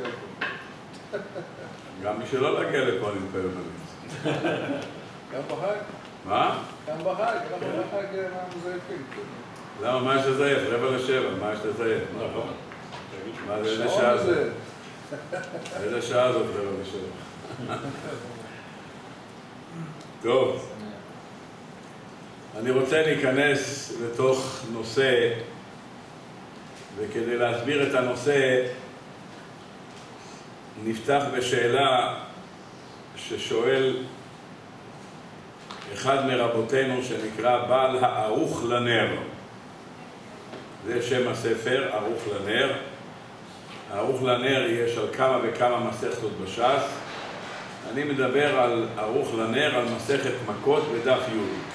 לפה. גם מי שלא להגיע לפה אני מקווה ממליץ. גם בחג? מה? גם בחג, אנחנו בחג מזייפים. למה? מה יש לזייף? 6:45, מה יש לזייף? נכון. מה זה, איזה שעה זאת? איזה שעה זאת 6:45? טוב. אני רוצה להיכנס לתוך נושא, וכדי להסביר את הנושא, נפתח בשאלה ששואל אחד מרבותינו שנקרא בעל הערוך לנר. זה שם הספר, ערוך לנר. הערוך לנר יש על כמה וכמה מסכתות בש"ס. אני מדבר על ערוך לנר, על מסכת מכות בדף י'.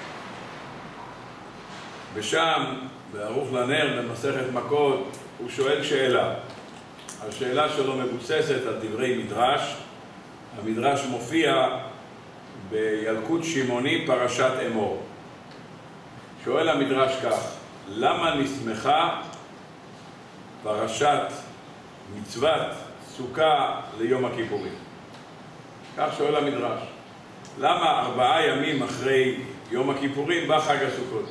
ושם, בערוך לנר, במסכת מכות, הוא שואל שאלה. השאלה שלו מבוססת על דברי מדרש. המדרש מופיע בילקוט שמעוני פרשת אמור. שואל המדרש כך, למה נסמכה פרשת מצוות סוכה ליום הכיפורים? כך שואל המדרש. למה 4 ימים אחרי יום הכיפורים בא חג הסוכות?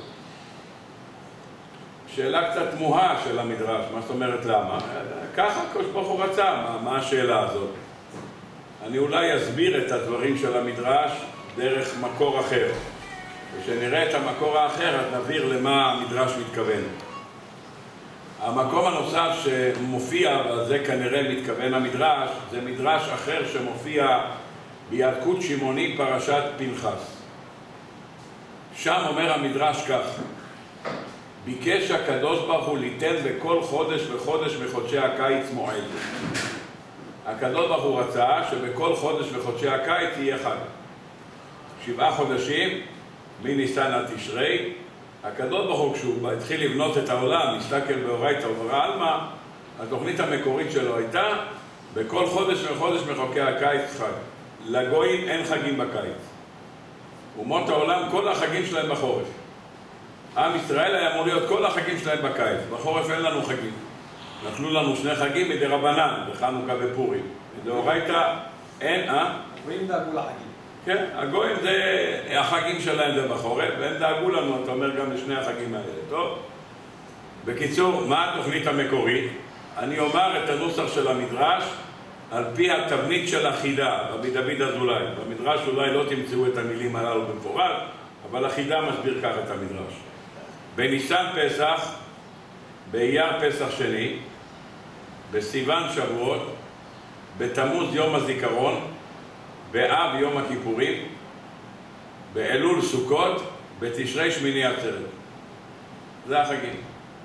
שאלה קצת תמוהה של המדרש, מה זאת אומרת למה? ככה הקדוש ברוך הוא רצה, מה השאלה הזאת? אני אולי אסביר את הדברים של המדרש דרך מקור אחר. כשנראה את המקור האחר, אז נבהיר למה המדרש מתכוון. המקום הנוסף שמופיע, וזה כנראה מתכוון המדרש, זה מדרש אחר שמופיע בילקוט שמעוני פרשת פנחס. שם אומר המדרש כך, ביקש הקדוש ברוך הוא ליתן בכל חודש וחודש מחודשי הקיץ מועד. הקדוש ברוך הוא רצה שבכל חודש וחודשי הקיץ יהיה חג. 7 חודשים, מניסן עד תשרי. הקדוש ברוך הוא, כשהוא התחיל לבנות את העולם, מסתכל באורייתא וברא עלמא, התוכנית המקורית שלו הייתה, בכל חודש וחודש מחודשי הקיץ חג. לגויים אין חגים בקיץ. אומות העולם, כל החגים שלהם בחורף. עם ישראל היה אמור להיות כל החגים שלהם בקיץ. בחורף אין לנו חגים. נתנו לנו 2 חגים מדרבנן, בחנוכה ופורים. מדאורייתא אין, הגויים דאגו לחגים. כן, הגויים זה, החגים שלהם זה בחורף, והם דאגו לנו, אתה אומר, גם לשני החגים האלה, טוב? בקיצור, מה התוכנית המקורית? אני אומר את הנוסח של המדרש על פי התבנית של החידה, רבי דוד אזולאי. במדרש אולי לא תמצאו את המילים הללו במפורש, אבל החידה מסביר כך את המדרש. בניסן פסח, באייר פסח שני, בסיוון שבועות, בתמוז יום הזיכרון, באב יום הכיפורים, באלול סוכות, בתשרי שמיני עצרת. זה החגים.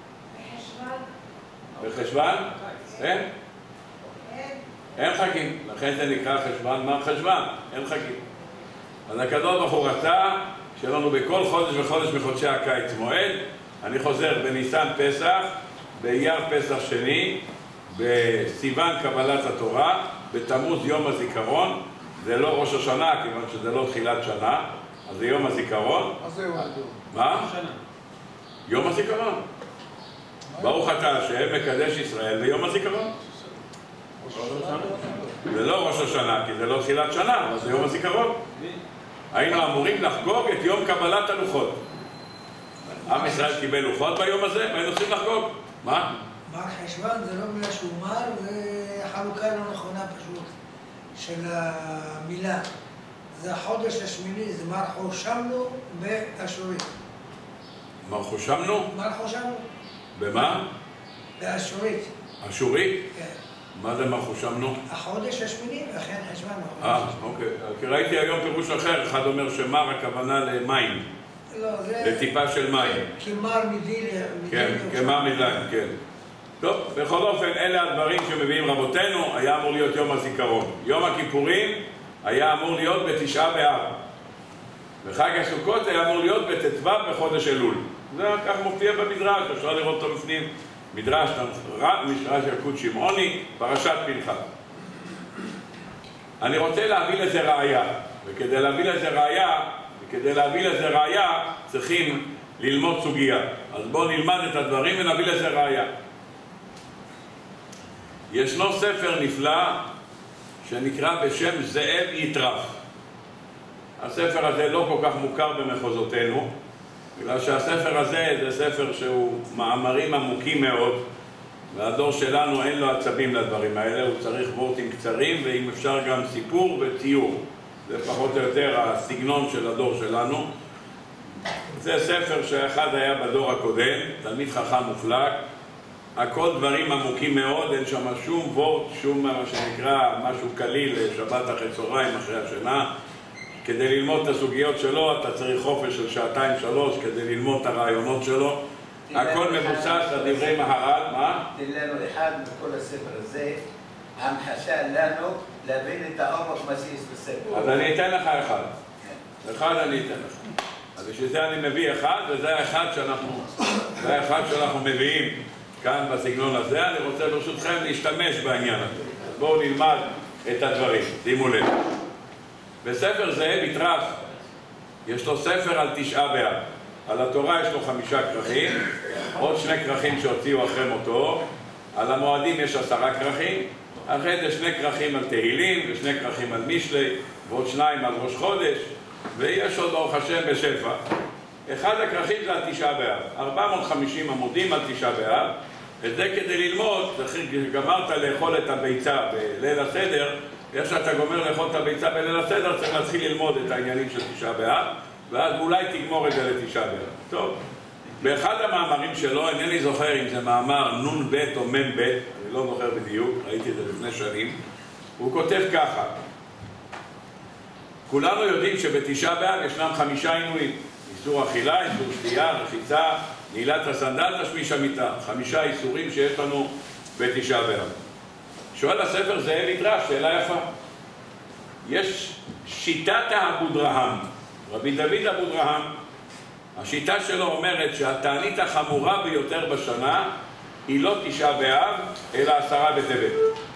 בחשוון? אין? אין חגים. לכן זה נקרא חשוון, מה חשוון? אין חגים. אז הקדוש ברוך הוא רצה שיהיה לנו בכל חודש וחודש מחודשי הקיץ מועד. אני חוזר, בניסן פסח, באייר פסח שני, בסיוון קבלת התורה, בתמוז יום הזיכרון. זה לא ראש השנה, כיוון שזה לא תחילת שנה, אז זה יום הזיכרון. אז זה יום הזיכרון. מה? יום הזיכרון. ברוך אתה השם מקדש ישראל ביום הזיכרון. זה לא ראש השנה, כי זה לא תחילת שנה, אבל זה יום הזיכרון. היינו אמורים לחגוג את יום קבלת הלוחות. עם ישראל קיבל לוחות ביום הזה, והיינו צריכים לחגוג. מה? מר חשוון זה לא מילה שהוא מר, זה חלוקה לא נכונה פשוט של המילה. זה החודש השמיני, זה מר חושמנו באשורית. מר חושמנו? מר חושמנו. במה? באשורית. אשורית? כן. מה זה מר חושמנו? החודש השמיני, וכן חשוון. אוקיי. כי ראיתי היום פירוש אחר, אחד אומר שמר הכוונה למים. לא, זה... לטיפה של מים. כמר מדיל. כן, כמר מדליים, כן. טוב, בכל אופן, אלה הדברים שמביאים רבותינו, היה אמור להיות יום הזיכרון. יום הכיפורים היה אמור להיות בתשעה באב. וחג הסוכות היה אמור להיות בט"ו בחודש אלול. זה כך מופיע במדרש, אפשר לראות אותו בפנים. מדרש ילקוט שמעוני, פרשת פנחס. אני רוצה להביא לזה ראיה, וכדי להביא לזה ראיה צריכים ללמוד סוגיה. אז בואו נלמד את הדברים ונביא לזה ראיה. ישנו ספר נפלא שנקרא בשם זאב יטרף. הספר הזה לא כל כך מוכר במחוזותינו, בגלל שהספר הזה זה ספר שהוא מאמרים עמוקים מאוד, והדור שלנו אין לו עצבים לדברים האלה, הוא צריך וורטים קצרים, ואם אפשר גם סיפור וציור. זה פחות או יותר הסגנון של הדור שלנו. זה ספר שאחד היה בדור הקודם, תלמיד חכם מופלג, הכל דברים עמוקים מאוד, אין שם שום וורט, שום מה שנקרא משהו קליל לשבת אחרי צהריים אחרי השינה. כדי ללמוד את הסוגיות שלו אתה צריך חופש של 2-3 כדי ללמוד את הרעיונות שלו. הכל מבוסס על דברי מהר"ל. מה? תן לנו אחד מכל הספר הזה, המחשה לנו להבין את העומק מסיס בספר. אז אני אתן לך אחד. אחד אני אתן לך. אז בשביל זה אני מביא אחד, וזה האחד שאנחנו מביאים כאן בסגנון הזה. אני רוצה ברשותכם להשתמש בעניין הזה. בואו נלמד את הדברים, שימו לב. בספר זאב יטרף יש לו ספר על 9 באב. על התורה יש לו 5 כרכים, עוד 2 כרכים שהוציאו אחרי מותו. על המועדים יש 10 כרכים, אחרי זה 2 כרכים על תהילים ו2 כרכים על משלי ועוד 2 על ראש חודש, ויש עוד ברוך השם בשפע. אחד הכרכים זה על 9 באב, 450 עמודים על 9 באב. את זה כדי ללמוד, גמרת לאכול את הביצה בליל הסדר, איך שאתה גומר לאכול את הביצה בליל הסדר, צריך להתחיל ללמוד את העניינים של 9 באב, ואז אולי תגמור את זה ל9 באב. טוב, באחד המאמרים שלו, אינני זוכר אם זה מאמר נ"ב או מ"ב, אני לא זוכר בדיוק, ראיתי את זה לפני שנים, הוא כותב ככה: כולנו יודעים שב9 באב ישנם 5 עינויים: איסור אכילה, איסור שתייה, רחיצה, נעילת הסנדל, תשמיש המיטה. 5 איסורים שיש לנו ב9 באב. שואל הספר זאב יטרף, שאלה יפה. יש שיטת האבודרהם, רבי דוד אבודרהם, השיטה שלו אומרת שהתענית החמורה ביותר בשנה היא לא 9 באב, אלא 10 בטבת.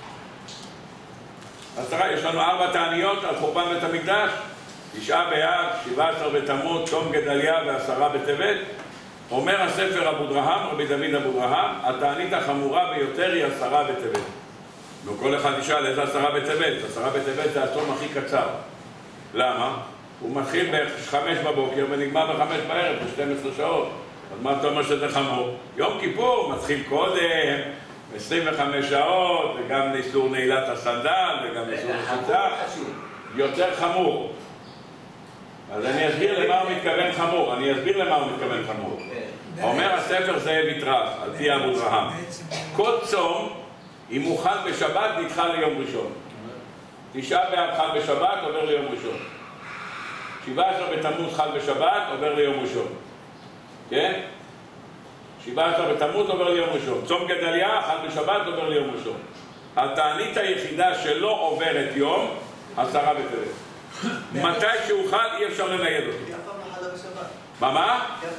10, יש לנו 4 תעניות על חורבן בית המקדש, 9 באב, 17 בתמוז, צום גדליה ו10 בטבת. אומר הספר אבודרהם, רבי דוד אבודרהם, התענית החמורה ביותר היא 10 בטבת. וכל אחד ישאל איזה 10 בטבת. 10 בטבת זה הצום הכי קצר. למה? הוא מתחיל ב5 בבוקר ונגמר ב5 בערב, ב12 שעות. אז מה אתה אומר שזה חמור? יום כיפור מתחיל קודם, 25 שעות, וגם איסור נעילת הסנדל, וגם איסור רחיצה. יותר חמור. אז אני אסביר למה הוא מתכוון חמור. אומר הספר זאב יטרף, על פי אבודרהם, כל צום, אם הוא חל בשבת, נדחה ליום ראשון. 9 באב חל בשבת, עובר ליום ראשון. 17 בתמוז חל בשבת, עובר ליום ראשון. כן? 17 בתמוז עובר ליום ראשון. צום גדליה חל בשבת, עובר ליום ראשון. התענית היחידה שלא עוברת יום, 10 בטבת. מתי שהוא חל אי אפשר לנייד אותו. מה?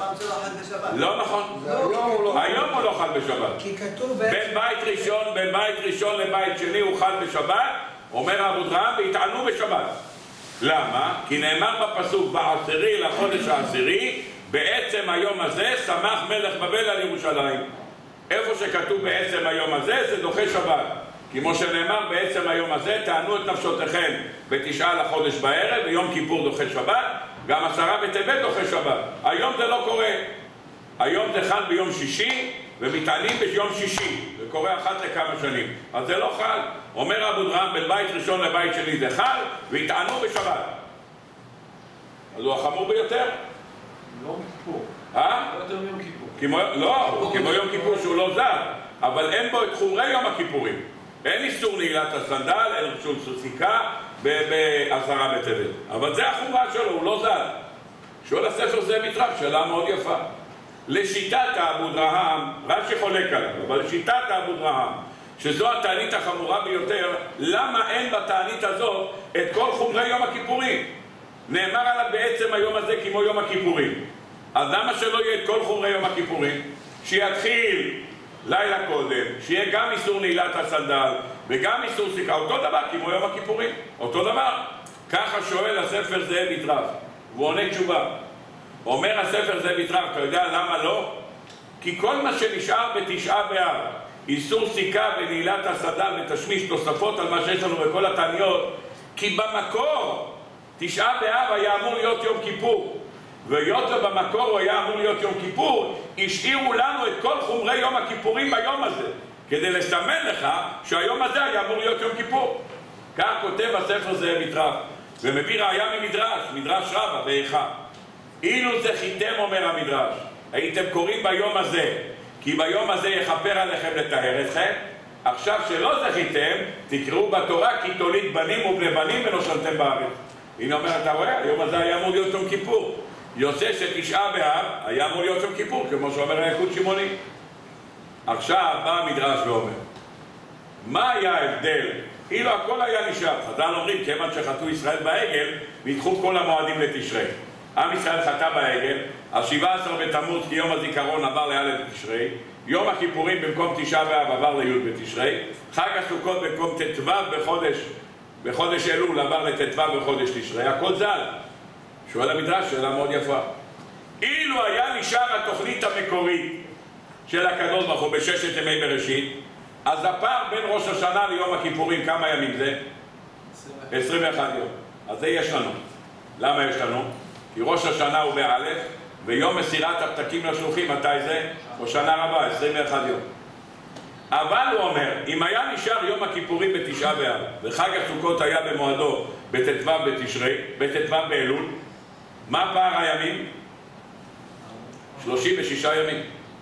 לא נכון. היום הוא לא חל בשבת. כי כתוב בין בית ראשון לבית שני הוא חל בשבת, אומר אבודרהם, והתענו בשבת. למה? כי נאמר בפסוק, בעשירי לחודש העשירי, בעצם היום הזה שמח מלך בבל על ירושלים. איפה שכתוב בעצם היום הזה, זה דוחה שבת. כמו שנאמר, בעצם היום הזה תענו את נפשותיכם ב9 לחודש בערב, ויום כיפור דוחה שבת, גם 10 בטבת דוחה שבת. היום זה לא קורה. היום זה חל ביום שישי, ומתענים ביום שישי. זה קורה אחת לכמה שנים. אז זה לא חל. אומר אבודרהם, בין בית ראשון לבית שני זה חל, והתענו בשבת. אז הוא החמור ביותר. יום כיפור. לא יותר מיום כיפור. לא, כמו יום כיפור שהוא לא זר. אבל אין בו את חומרי יום הכיפורים. אין איסור נעילת הסנדל, אין שום סיכה ב10 בטבת. אבל זה החומרה שלו, הוא לא זר. שואל הספר זאב יטרף, שאלה מאוד יפה. לשיטת האבודרהם, רש"י חולק עליו, אבל לשיטת האבודרהם, שזו התענית החמורה ביותר, למה אין בתענית הזאת את כל חומרי יום הכיפורים? נאמר עליו בעצם היום הזה כמו יום הכיפורים. אז למה שלא יהיה את כל חומרי יום הכיפורים? שיתחיל לילה קודם, שיהיה גם איסור נעילת הסנדל וגם איסור סיכה, אותו דבר כמו יום הכיפורים, אותו דבר. ככה שואל הספר זאב יטרף, והוא עונה תשובה. אומר הספר זאב יטרף, אתה יודע למה לא? כי כל מה שנשאר ב9 באב איסור סיכה ונעילת הסדה ותשמיש תוספות על מה שיש לנו בכל התעניות, כי במקור תשעה באב היה אמור להיות יום כיפור, והיות ובמקור הוא היה אמור להיות יום כיפור, השאירו לנו את כל חומרי יום הכיפורים ביום הזה, כדי לסמן לך שהיום הזה היה אמור להיות יום כיפור. כך כותב הספר זאב יטרף, ומביא ראיה ממדרש, מדרש רבא ואיכה. אילו זכיתם, אומר המדרש, הייתם קוראים ביום הזה, כי ביום הזה יכפר עליכם לטהר אתכם. עכשיו שלא זכיתם, תקראו בתורה כי תוליד בנים ובני בנים ונושנתם בארץ. הנה אומר, אתה רואה, היום הזה היה אמור להיות יום כיפור. יוצא שתשעה באב היה אמור להיות יום כיפור, כמו שאומר ילקוט שמעוני. עכשיו בא המדרש ואומר, מה היה ההבדל? אילו הכל היה נשאר. חז"ל אומרים, כיוון שחטאו ישראל בעגל, נדחו כל המועדים לתשרי. עם ישראל חטא בעגל, אז 17 בתמוז כי יום הזיכרון עבר לא' בתשרי, יום הכיפורים במקום תשעה באב עבר לי' בתשרי, חג הסוכות במקום ט"ו בחודש אלול עבר לט"ו בחודש תשרי, הכל זל. שואל המדרש שאלה מאוד יפה, אילו היה נשאר התוכנית המקורית של הקדוש ברוך הוא בששת ימי בראשית, אז הפער בין ראש השנה ליום הכיפורים כמה ימים זה? 21 יום. אז זה יש לנו. למה יש לנו? כי ראש השנה הוא באלף, ויום מסירת הפתקים לשלוחים, מתי זה? או שנה רבה, 21 יום. אבל הוא אומר, אם היה נשאר יום הכיפורים בתשעה באב, וחג הסוכות היה במועדו בט"ו בתשרי, בט"ו באלול, מה פער הימים? 36 ימים.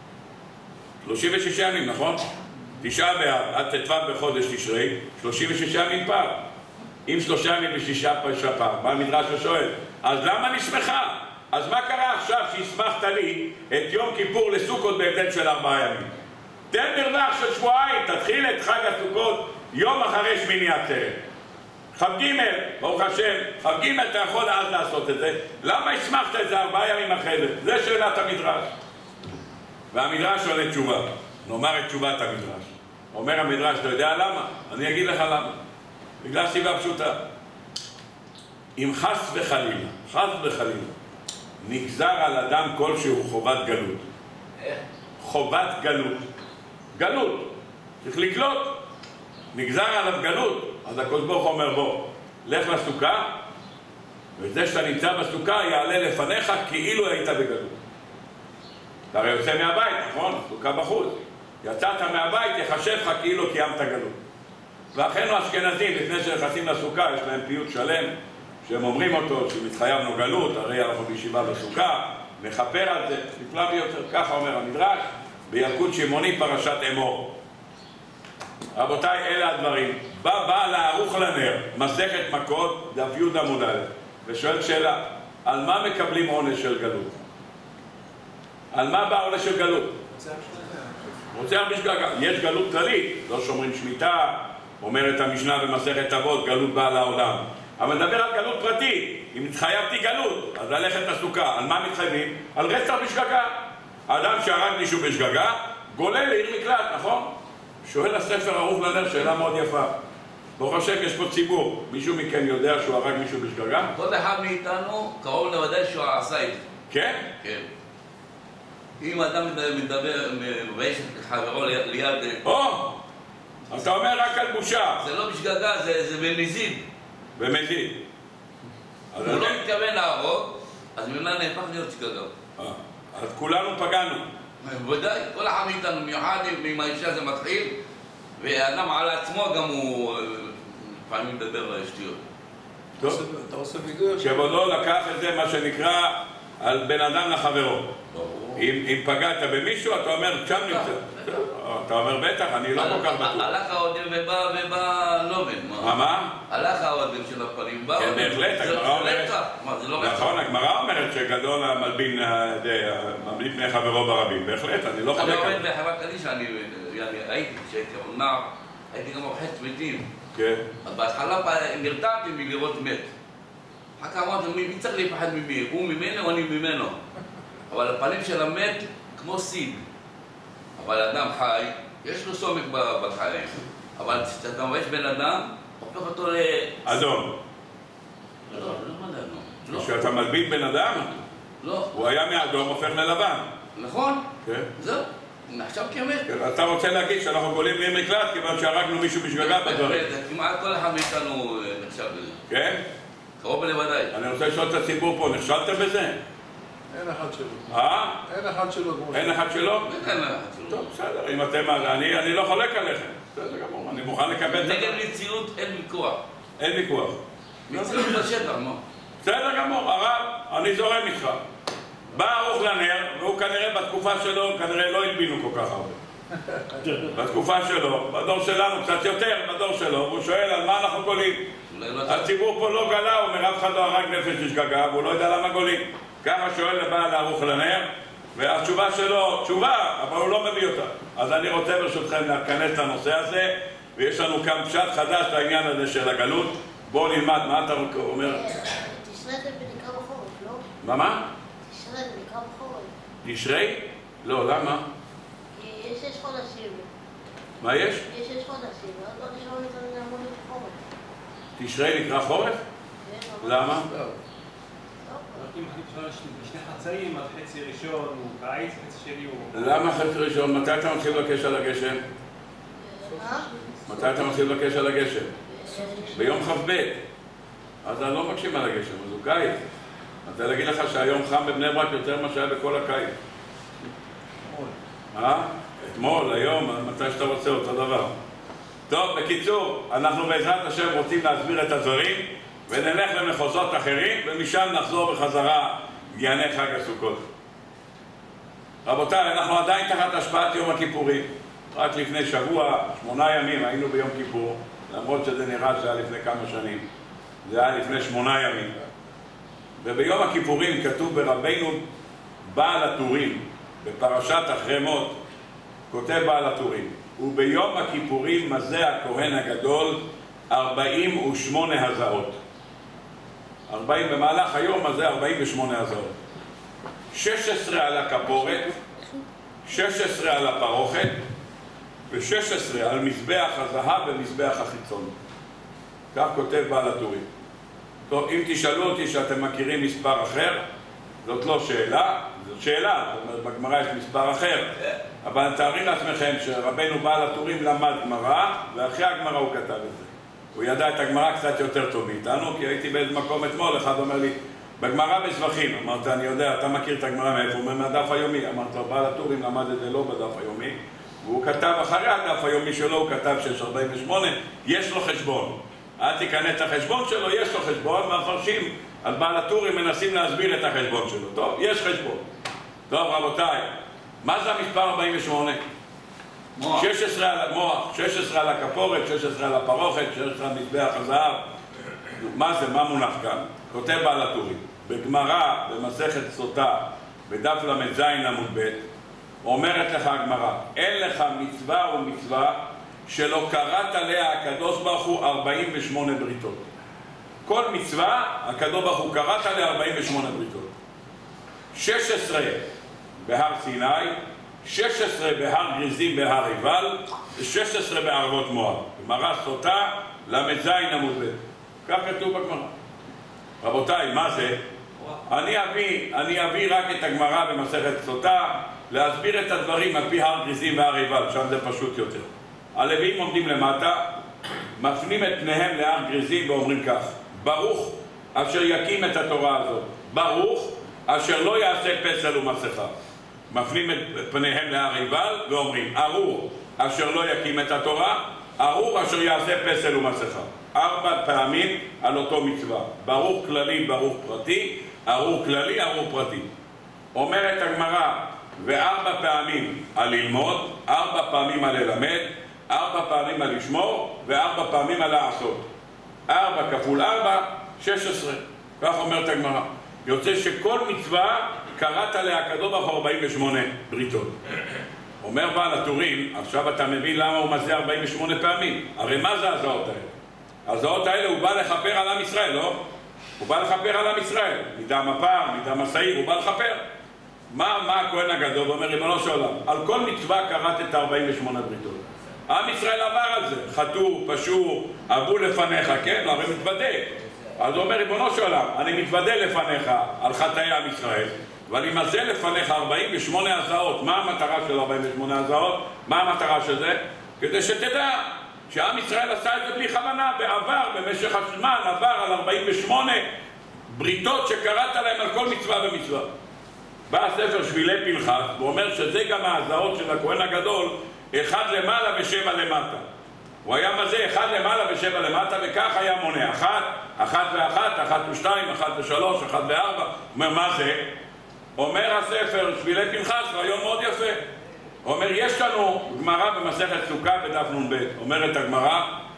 36 ימים, נכון? תשעה באב עד ט"ו בחודש תשרי, 36 ימים פער. אם 3 ימים ושישה פער, מה המדרש שואל? אז למה נשמחה? אז מה קרה עכשיו שהסמכת לי את יום כיפור לסוכות בהבדל של 4 ימים? תן מרווח של שבועיים, תתחיל את חג הסוכות יום אחרי שמיני עצרת. כ"ג, ברוך השם, כ"ג אתה יכול אז לעשות את זה. למה הסמכת את זה 4 ימים אחרי זה? זה שאלת המדרש. והמדרש שואל תשובה. נאמר את תשובת המדרש. אומר המדרש, אתה יודע למה? אני אגיד לך למה. בגלל סיבה פשוטה. אם חס וחלילה, נגזר על אדם כלשהו חובת גלות. חובת גלות. גלות. צריך לגלות. נגזר עליו גלות. אז הקדוש ברוך הוא אומר, בוא, לך לסוכה, וזה שאתה נמצא בסוכה יעלה לפניך כאילו היית בגלות. אתה הרי יוצא מהבית, נכון? הסוכה בחוץ. יצאת מהבית, יחשב לך כאילו קיימת גלות. ואחינו האשכנזים, לפני שנכנסים לסוכה, יש להם פיוט שלם, שהם אומרים אותו, שמתחייבנו גלות, הרי אנחנו בישיבה בסוכה, נחפר על זה, נפלא ביותר, ככה אומר המדרש, בילקוט שמעוני פרשת אמור. רבותיי, אלה הדברים. בא בעל הערוך לנר, מסכת מכות, דף י' עמוד א', ושואל שאלה, על מה מקבלים עונש של גלות? על מה בא עונש של גלות? רוצח בשגגה. יש גלות כללית, לא שומרים שמיטה, אומרת המשנה במסכת אבות, גלות בעל העולם. אבל נדבר על גלות פרטית. אם התחייבתי גלות, אז ללכת לסוכה. על מה מתחייבים? על רצח בשגגה. האדם שהרג מישהו בשגגה, גולל לעיר מקלט, נכון? שואל הספר ערוך לנר שאלה מאוד יפה. ברוך השם, יש פה ציבור. מישהו מכם יודע שהוא הרג מישהו בשגגה? כל אחד מאיתנו קרוב לוודאי שהוא עשה את זה. כן? כן. אם אדם מדבר, מבייש את חברו ליד... אז אתה אומר רק על בושה. זה לא בשגגה, זה במזיד. במזיד. הוא לא מתכוון להרוג, אז ממנה נהפך להיות שגגה. אז כולנו פגענו. בוודאי, כל אחד מאיתנו, מיוחד עם האישה זה מתחיל, והאדם על עצמו גם הוא לפעמים מדבר שטויות. טוב. אתה עושה וידוי? שבודו לקח את זה מה שנקרא על בן אדם לחברו. אם פגעת במישהו, אתה אומר, שם נמצא. אתה אומר, בטח, אני לא כל כך בטוח. הלך האודם ובא נובן. מה? הלך האודם של הפנים, בא... כן, בהחלט, הגמרא אומרת... מה, זה לא רצח? נכון, הגמרא אומרת שגדול המלבין פני חברו ברבים. בהחלט, אני לא חולק. אני עומד בחברה קדישא, אני הייתי, כשהייתי נער, הייתי גם רוחץ מתים. כן. אז בהתחלה נרתעתי מלראות מת. אחר כך אמרתי, מי צריך להיפחד ממי? הוא ממנו או אני ממנו? אבל הפנים של המת כמו סיד. אבל אדם חי, יש לו סומק בחיים. אבל כשאתה מבייש בן אדם, הופך אותו ל... אדום. לא, לא מדענו. כשאתה מלבין בן אדם, לא. הוא היה מאדום, הופך ללבן. נכון? כן. זהו. נחשב כמת. אתה רוצה להגיד שאנחנו גולים בלי מקלט כיוון שהרגנו מישהו בשגגה בדברים. כמעט כל אחד מאיתנו נחשב בזה. כן? קרוב לוודאי. אני רוצה לשאול את הציבור פה, נכשלתם בזה? אין אחד שלו. אה? אין אחד שלו. אין אחד שלו? אין אחד שלו. טוב, בסדר, אם אתם... אני לא חולק עליכם. בסדר גמור, אני מוכן לקבל את זה. נגד מציאות אין ויכוח. אין ויכוח. מציאות בשטח, מה? בסדר גמור, הרב, אני זורם איתך. בא ערוך לנר, והוא כנראה בתקופה שלו, כנראה לא הלבינו כל כך הרבה. בתקופה שלו, בדור שלנו קצת יותר, בדור שלו, והוא שואל על מה אנחנו גולים. הציבור פה לא גלה, הוא אומר, אף אחד לא הרג נפש בשגגה, והוא לא יודע למה גולים. ככה שואל לבעל ערוך לנר, והתשובה שלו, תשובה, אבל הוא לא מביא אותה. אז אני רוצה ברשותכם להכנס לנושא הזה, ויש לנו כאן פשט חדש לעניין הזה של הגלות. בואו נלמד, מה אתה אומר? תשרי זה נקרא בחורף, לא? מה? תשרי זה נקרא בחורף. תשרי? לא, למה? כי יש 6 חודשים. מה יש? יש 6 חודשים, ואז לא נשאר לי לעמוד בחורף. תשרי נקרא חורף? כן, למה? אם בשני חצאים, אז חצי ראשון הוא קיץ, חצי שני הוא... למה חצי ראשון? מתי אתה מתחיל לבקש על הגשם? מתי אתה מתחיל לבקש על הגשם? ביום כ"ב. אז אני לא מקשים על הגשם, אז הוא קיץ. אני רוצה להגיד לך שהיום חם בבני ברק יותר ממה שהיה בכל הקיץ. אתמול, היום, מתי שאתה רוצה אותו דבר. טוב, בקיצור, אנחנו בעזרת השם רוצים להסביר את הדברים ונלך למחוזות אחרים ומשם נחזור בחזרה לענייני חג הסוכות. רבותיי, אנחנו עדיין תחת השפעת יום הכיפורים. רק לפני שבוע, 8 ימים היינו ביום כיפור, למרות שזה נראה שהיה לפני כמה שנים. זה היה לפני 8 ימים. וביום הכיפורים כתוב ברבינו בעל הטורים, בפרשת אחרי מות, כותב בעל הטורים, וביום הכיפורים מזה הכהן הגדול 48 הזעות. 40 במהלך היום הזה 48 הזעות. 16 על הכפורת, 16 על הפרוכת, ו16 על מזבח הזהב ומזבח החיצון. כך כותב בעל הטורים. טוב, אם תשאלו אותי שאתם מכירים מספר אחר, זאת לא שאלה, זאת שאלה, זאת אומרת, בגמרא יש מספר אחר. אבל תארים לעצמכם שרבנו בעל הטורים למד גמרא, ואחרי הגמרא הוא כתב את זה. הוא ידע את הגמרא קצת יותר טוב מאיתנו, כי הייתי באיזה מקום אתמול, אחד אומר לי, בגמרא בסבכים. אמרת, אני יודע, אתה מכיר את הגמרא מאיפה? הוא אומר, מהדף היומי. אמרת, בעל הטורים למד את זה לא בדף היומי, והוא כתב אחרי הדף היומי שלו, הוא כתב 648, יש לו חשבון. אל תיכנס את החשבון שלו, יש לו חשבון, והמפרשים על בעל הטורים מנסים להסביר את החשבון שלו. טוב, יש חשבון. טוב, רבותיי, מה זה המספר 48? מוח. 16 על המוח, 16 על הכפורת, 16 על הפרוכת, 16 על מזבח הזהב. מה זה, מה מונח כאן? כותב בעל הטורים. בגמרא, במסכת סוטה, בדף ל"ז עמוד ב', אומרת לך הגמרא, אין לך מצווה ומצווה שלא קראת עליה הקדוש ברוך הוא 48 בריתות. כל מצווה, הקדוש ברוך הוא קראת עליה 48 בריתות. 16 בהר סיני, 16 בהר גריזים בהר עיבל, ו16 בערבות מואב. גמרא סוטה ל"ז עמוד ב'. כך כתוב בגמרא. רבותיי, מה זה? אני אביא רק את הגמרא במסכת סוטה, להסביר את הדברים על פי הר גריזים והר עיבל, שם זה פשוט יותר. הלוויים עומדים למטה, מפנים את פניהם להר גריזים ואומרים כך, ברוך אשר יקים את התורה הזאת, ברוך אשר לא יעשה פסל ומסכה. מפנים את פניהם להר עיבל ואומרים, ארור אשר לא יקים את התורה, ארור אשר יעשה פסל ומסכה. 4 פעמים על אותו מצווה, ברוך כללי, ברוך פרטי, ארור כללי, ארור פרטי. אומרת הגמרא, ו4 פעמים על ללמוד, 4 פעמים על ללמד, 4 פעמים על לשמור, ו4 פעמים על לעשות. 4 כפול 4, 16. כך אומרת הגמרא. יוצא שכל מצווה קראת עליה הקדוש ברוך הוא 48 בריתות. אומר בעל הטורים, עכשיו אתה מבין למה הוא מזה 48 פעמים. הרי מה זה הזעות האלה? הזעות האלה הוא בא לכפר על עם ישראל, לא? הוא בא לכפר על עם ישראל. מדם הפר, מדם השעיר, הוא בא לכפר. מה הכהן הגדול אומר, ריבונו של עולם? על כל מצווה קראת את 48 בריתות. עם ישראל עבר על זה, חטאו, פשעו, עברו לפניך, כן? הרי מתוודה. אז הוא אומר, ריבונו של עולם, אני מתוודה לפניך על חטאי עם ישראל, אבל ימזה לפניך 48 הזעות. מה המטרה של 48 הזעות? מה המטרה של זה? כדי שתדע שעם ישראל עשה את זה בלי כוונה, בעבר, במשך הזמן, עבר על 48 בריתות שקראת להם על כל מצווה ומצווה. בא הספר שבילי פנחס, ואומר שזה גם ההזעות של הכהן הגדול, 1 למעלה ו7 למטה. הוא היה מזה 1 למעלה ו7 למטה, וכך היה מונה 1, 1 ו1, 1 ו2, 1 ו3, 1 ו4. אומר, מה זה? אומר הספר שבילי פנחס, רעיון מאוד יפה. אומר, יש לנו גמרא במסכת סוכה בדף נ"ב. אומרת הגמרא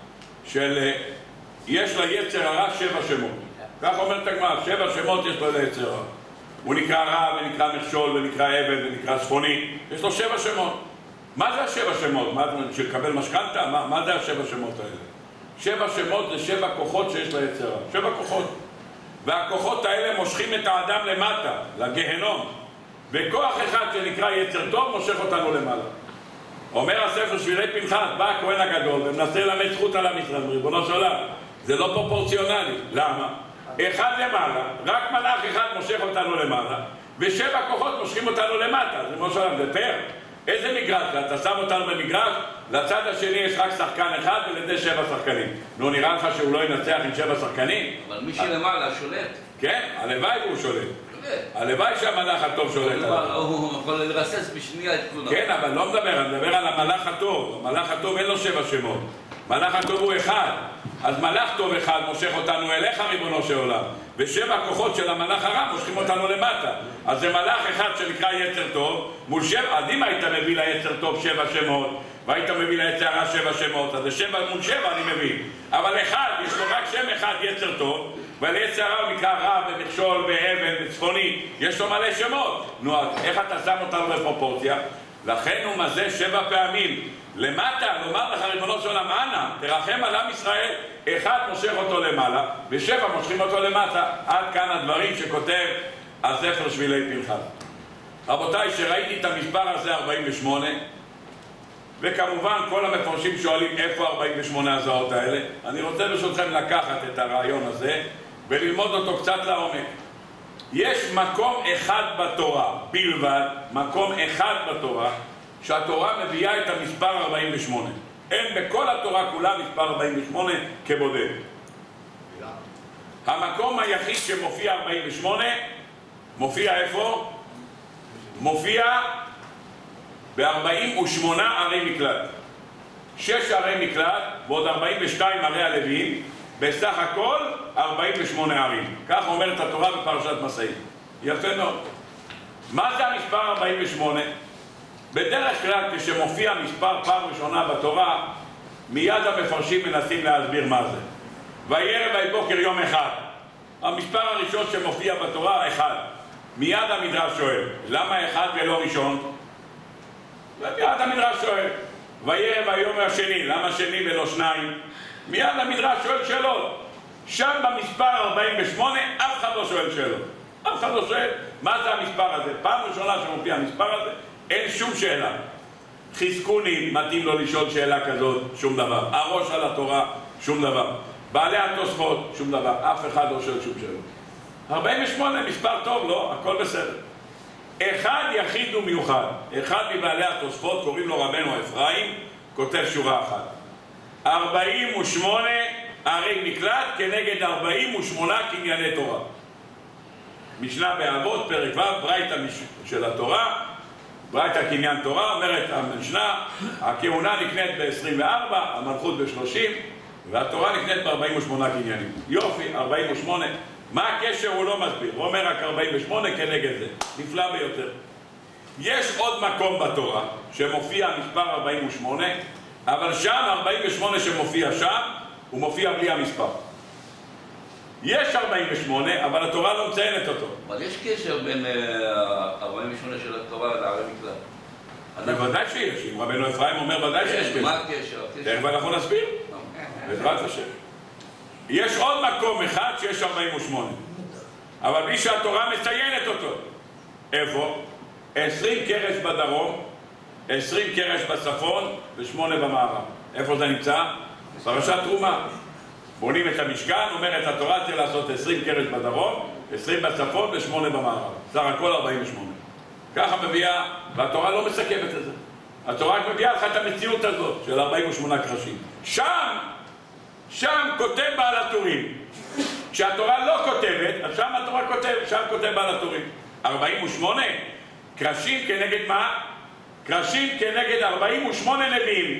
יש לה יצר הרע 7 שמות. כך אומרת הגמרא, 7 שמות יש לו ליצר הרע. הוא נקרא רע ונקרא מכשול ונקרא עבד ונקרא צפוני. יש לו 7 שמות. מה זה השבע שמות? מה, שקבל משכנתה? מה זה השבע שמות האלה? 7 שמות זה 7 כוחות שיש ליצר הרע. 7 כוחות. והכוחות האלה מושכים את האדם למטה, לגיהנום. וכוח אחד שנקרא יצר טוב מושך אותנו למעלה. אומר הספר שבילי פנחס, בא הכהן הגדול ומנסה ללמד זכות על עם ישראל, ריבונו של עולם. זה לא פרופורציונלי. למה? 1 למעלה, רק מלאך אחד מושך אותנו למעלה, ו7 כוחות מושכים אותנו למטה. ריבונו של עולם, זה פר. איזה מגרש? אתה שם אותנו במגרש, לצד השני יש רק שחקן אחד ולזה 7 שחקנים. נו, נראה לך שהוא לא ינצח עם 7 שחקנים? אבל מי שלמעלה שולט. כן, הלוואי והוא שולט. הלוואי שהמלאך הטוב שולט. הוא יכול לרסס בשנייה את כולם. כן, אבל לא מדבר, אני מדבר על המלאך הטוב. המלאך הטוב אין לו 7 שמות. מלאך הטוב הוא אחד. אז מלאך טוב אחד מושך אותנו אליך, ריבונו של עולם. ו7 כוחות של המלאך הרע מושכים אותנו למטה. אז זה מלאך אחד שנקרא יצר טוב, מול 7, אז אם היית מביא ליצר טוב 7 שמות, והיית מביא ליצר הרע 7 שמות, אז זה 7 מול 7 אני מביא. אבל אחד, יש לו רק שם אחד יצר טוב, וליצר הרע הוא נקרא רע ומכשול ואבן וצפוני, יש לו מלא שמות. נו, אז איך אתה שם אותנו בפרופורציה? לכן הוא מזה 7 פעמים. למטה, לומר לך ריבונו של עולם, אנא, תרחם על עם ישראל, 1 מושך אותו למעלה, ו7 מושכים אותו למטה. עד כאן הדברים שכותב הספר שבילי פנחס. רבותיי, שראיתי את המספר הזה 48, וכמובן כל המפרשים שואלים איפה 48 הזעות האלה, אני רוצה ברשותכם לקחת את הרעיון הזה וללמוד אותו קצת לעומק. יש מקום אחד בתורה בלבד, מקום אחד בתורה, שהתורה מביאה את המספר 48. אין בכל התורה כולה מספר 48 כבודד. המקום היחיד שמופיע 48, מופיע איפה? מופיע ב-48 ערי מקלט. 6 ערי מקלט ועוד 42 ערי הלוויים, בסך הכל 48 ערים. כך אומרת התורה בפרשת מסעי. יפה מאוד. מה זה המספר 48? בדרך כלל כשמופיע מספר פעם ראשונה בתורה, מיד המפרשים מנסים להסביר מה זה. וירא ויבוקר יום אחד. המספר הראשון שמופיע בתורה, 1. מיד המדרש שואל, למה 1 ולא ראשון? ומיד המדרש שואל, וירא ויום השני, למה שני ולא 2? מיד המדרש שואל שאלות. שם במספר 48 אף אחד לא שואל שאלות. אף אחד לא שואל מה זה המספר הזה. פעם ראשונה שמופיע המספר הזה, אין שום שאלה. חזקוני, מתאים לו לשאול שאלה כזאת, שום דבר. הראש על התורה, שום דבר. בעלי התוספות, שום דבר. אף אחד לא שואל שום שאלה. 48, מספר טוב, לא? הכל בסדר. אחד יחיד ומיוחד. אחד מבעלי התוספות, קוראים לו רבנו אפרים, כותב שורה אחת. 48 ערי מקלט כנגד 48 קנייני תורה. משנה באבות, פרק ו', ברייתא של התורה, ברייתא קניין תורה, אומרת המשנה, הכהונה נקנית ב-24, המלכות ב-30, והתורה נקנית ב-48 קניינים. יופי, 48. מה הקשר? הוא לא מסביר. הוא אומר רק 48 כנגד זה. נפלא ביותר. יש עוד מקום בתורה שמופיע מספר 48, אבל שם 48 שמופיע שם, הוא מופיע בלי המספר. יש 48, אבל התורה לא מציינת אותו. אבל יש קשר בין 48 של התורה לערי מקלט. בוודאי שיש. אם רבנו אפרים אומר ודאי שיש קשר. מה הקשר? תכף אנחנו נסביר. בעזרת השם. יש עוד מקום אחד שיש 48, אבל בלי שהתורה מציינת אותו. איפה? 20 קרש בדרום, 20 קרש בצפון ו8 במערב. איפה זה נמצא? פרשת תרומה. בונים את המשכן, אומרת התורה צריך לעשות 20 קרש בדרום, 20 בצפון ו8 במערב. סך הכל 48. ככה מביאה, והתורה לא מסכמת את זה. התורה רק מביאה לך את המציאות הזאת של 48 קרשים. שם כותב בעל הטורים. כשהתורה לא כותבת, אז שם התורה כותב בעל הטורים. 48 קרשים כנגד מה? קרשים כנגד 48 נביאים.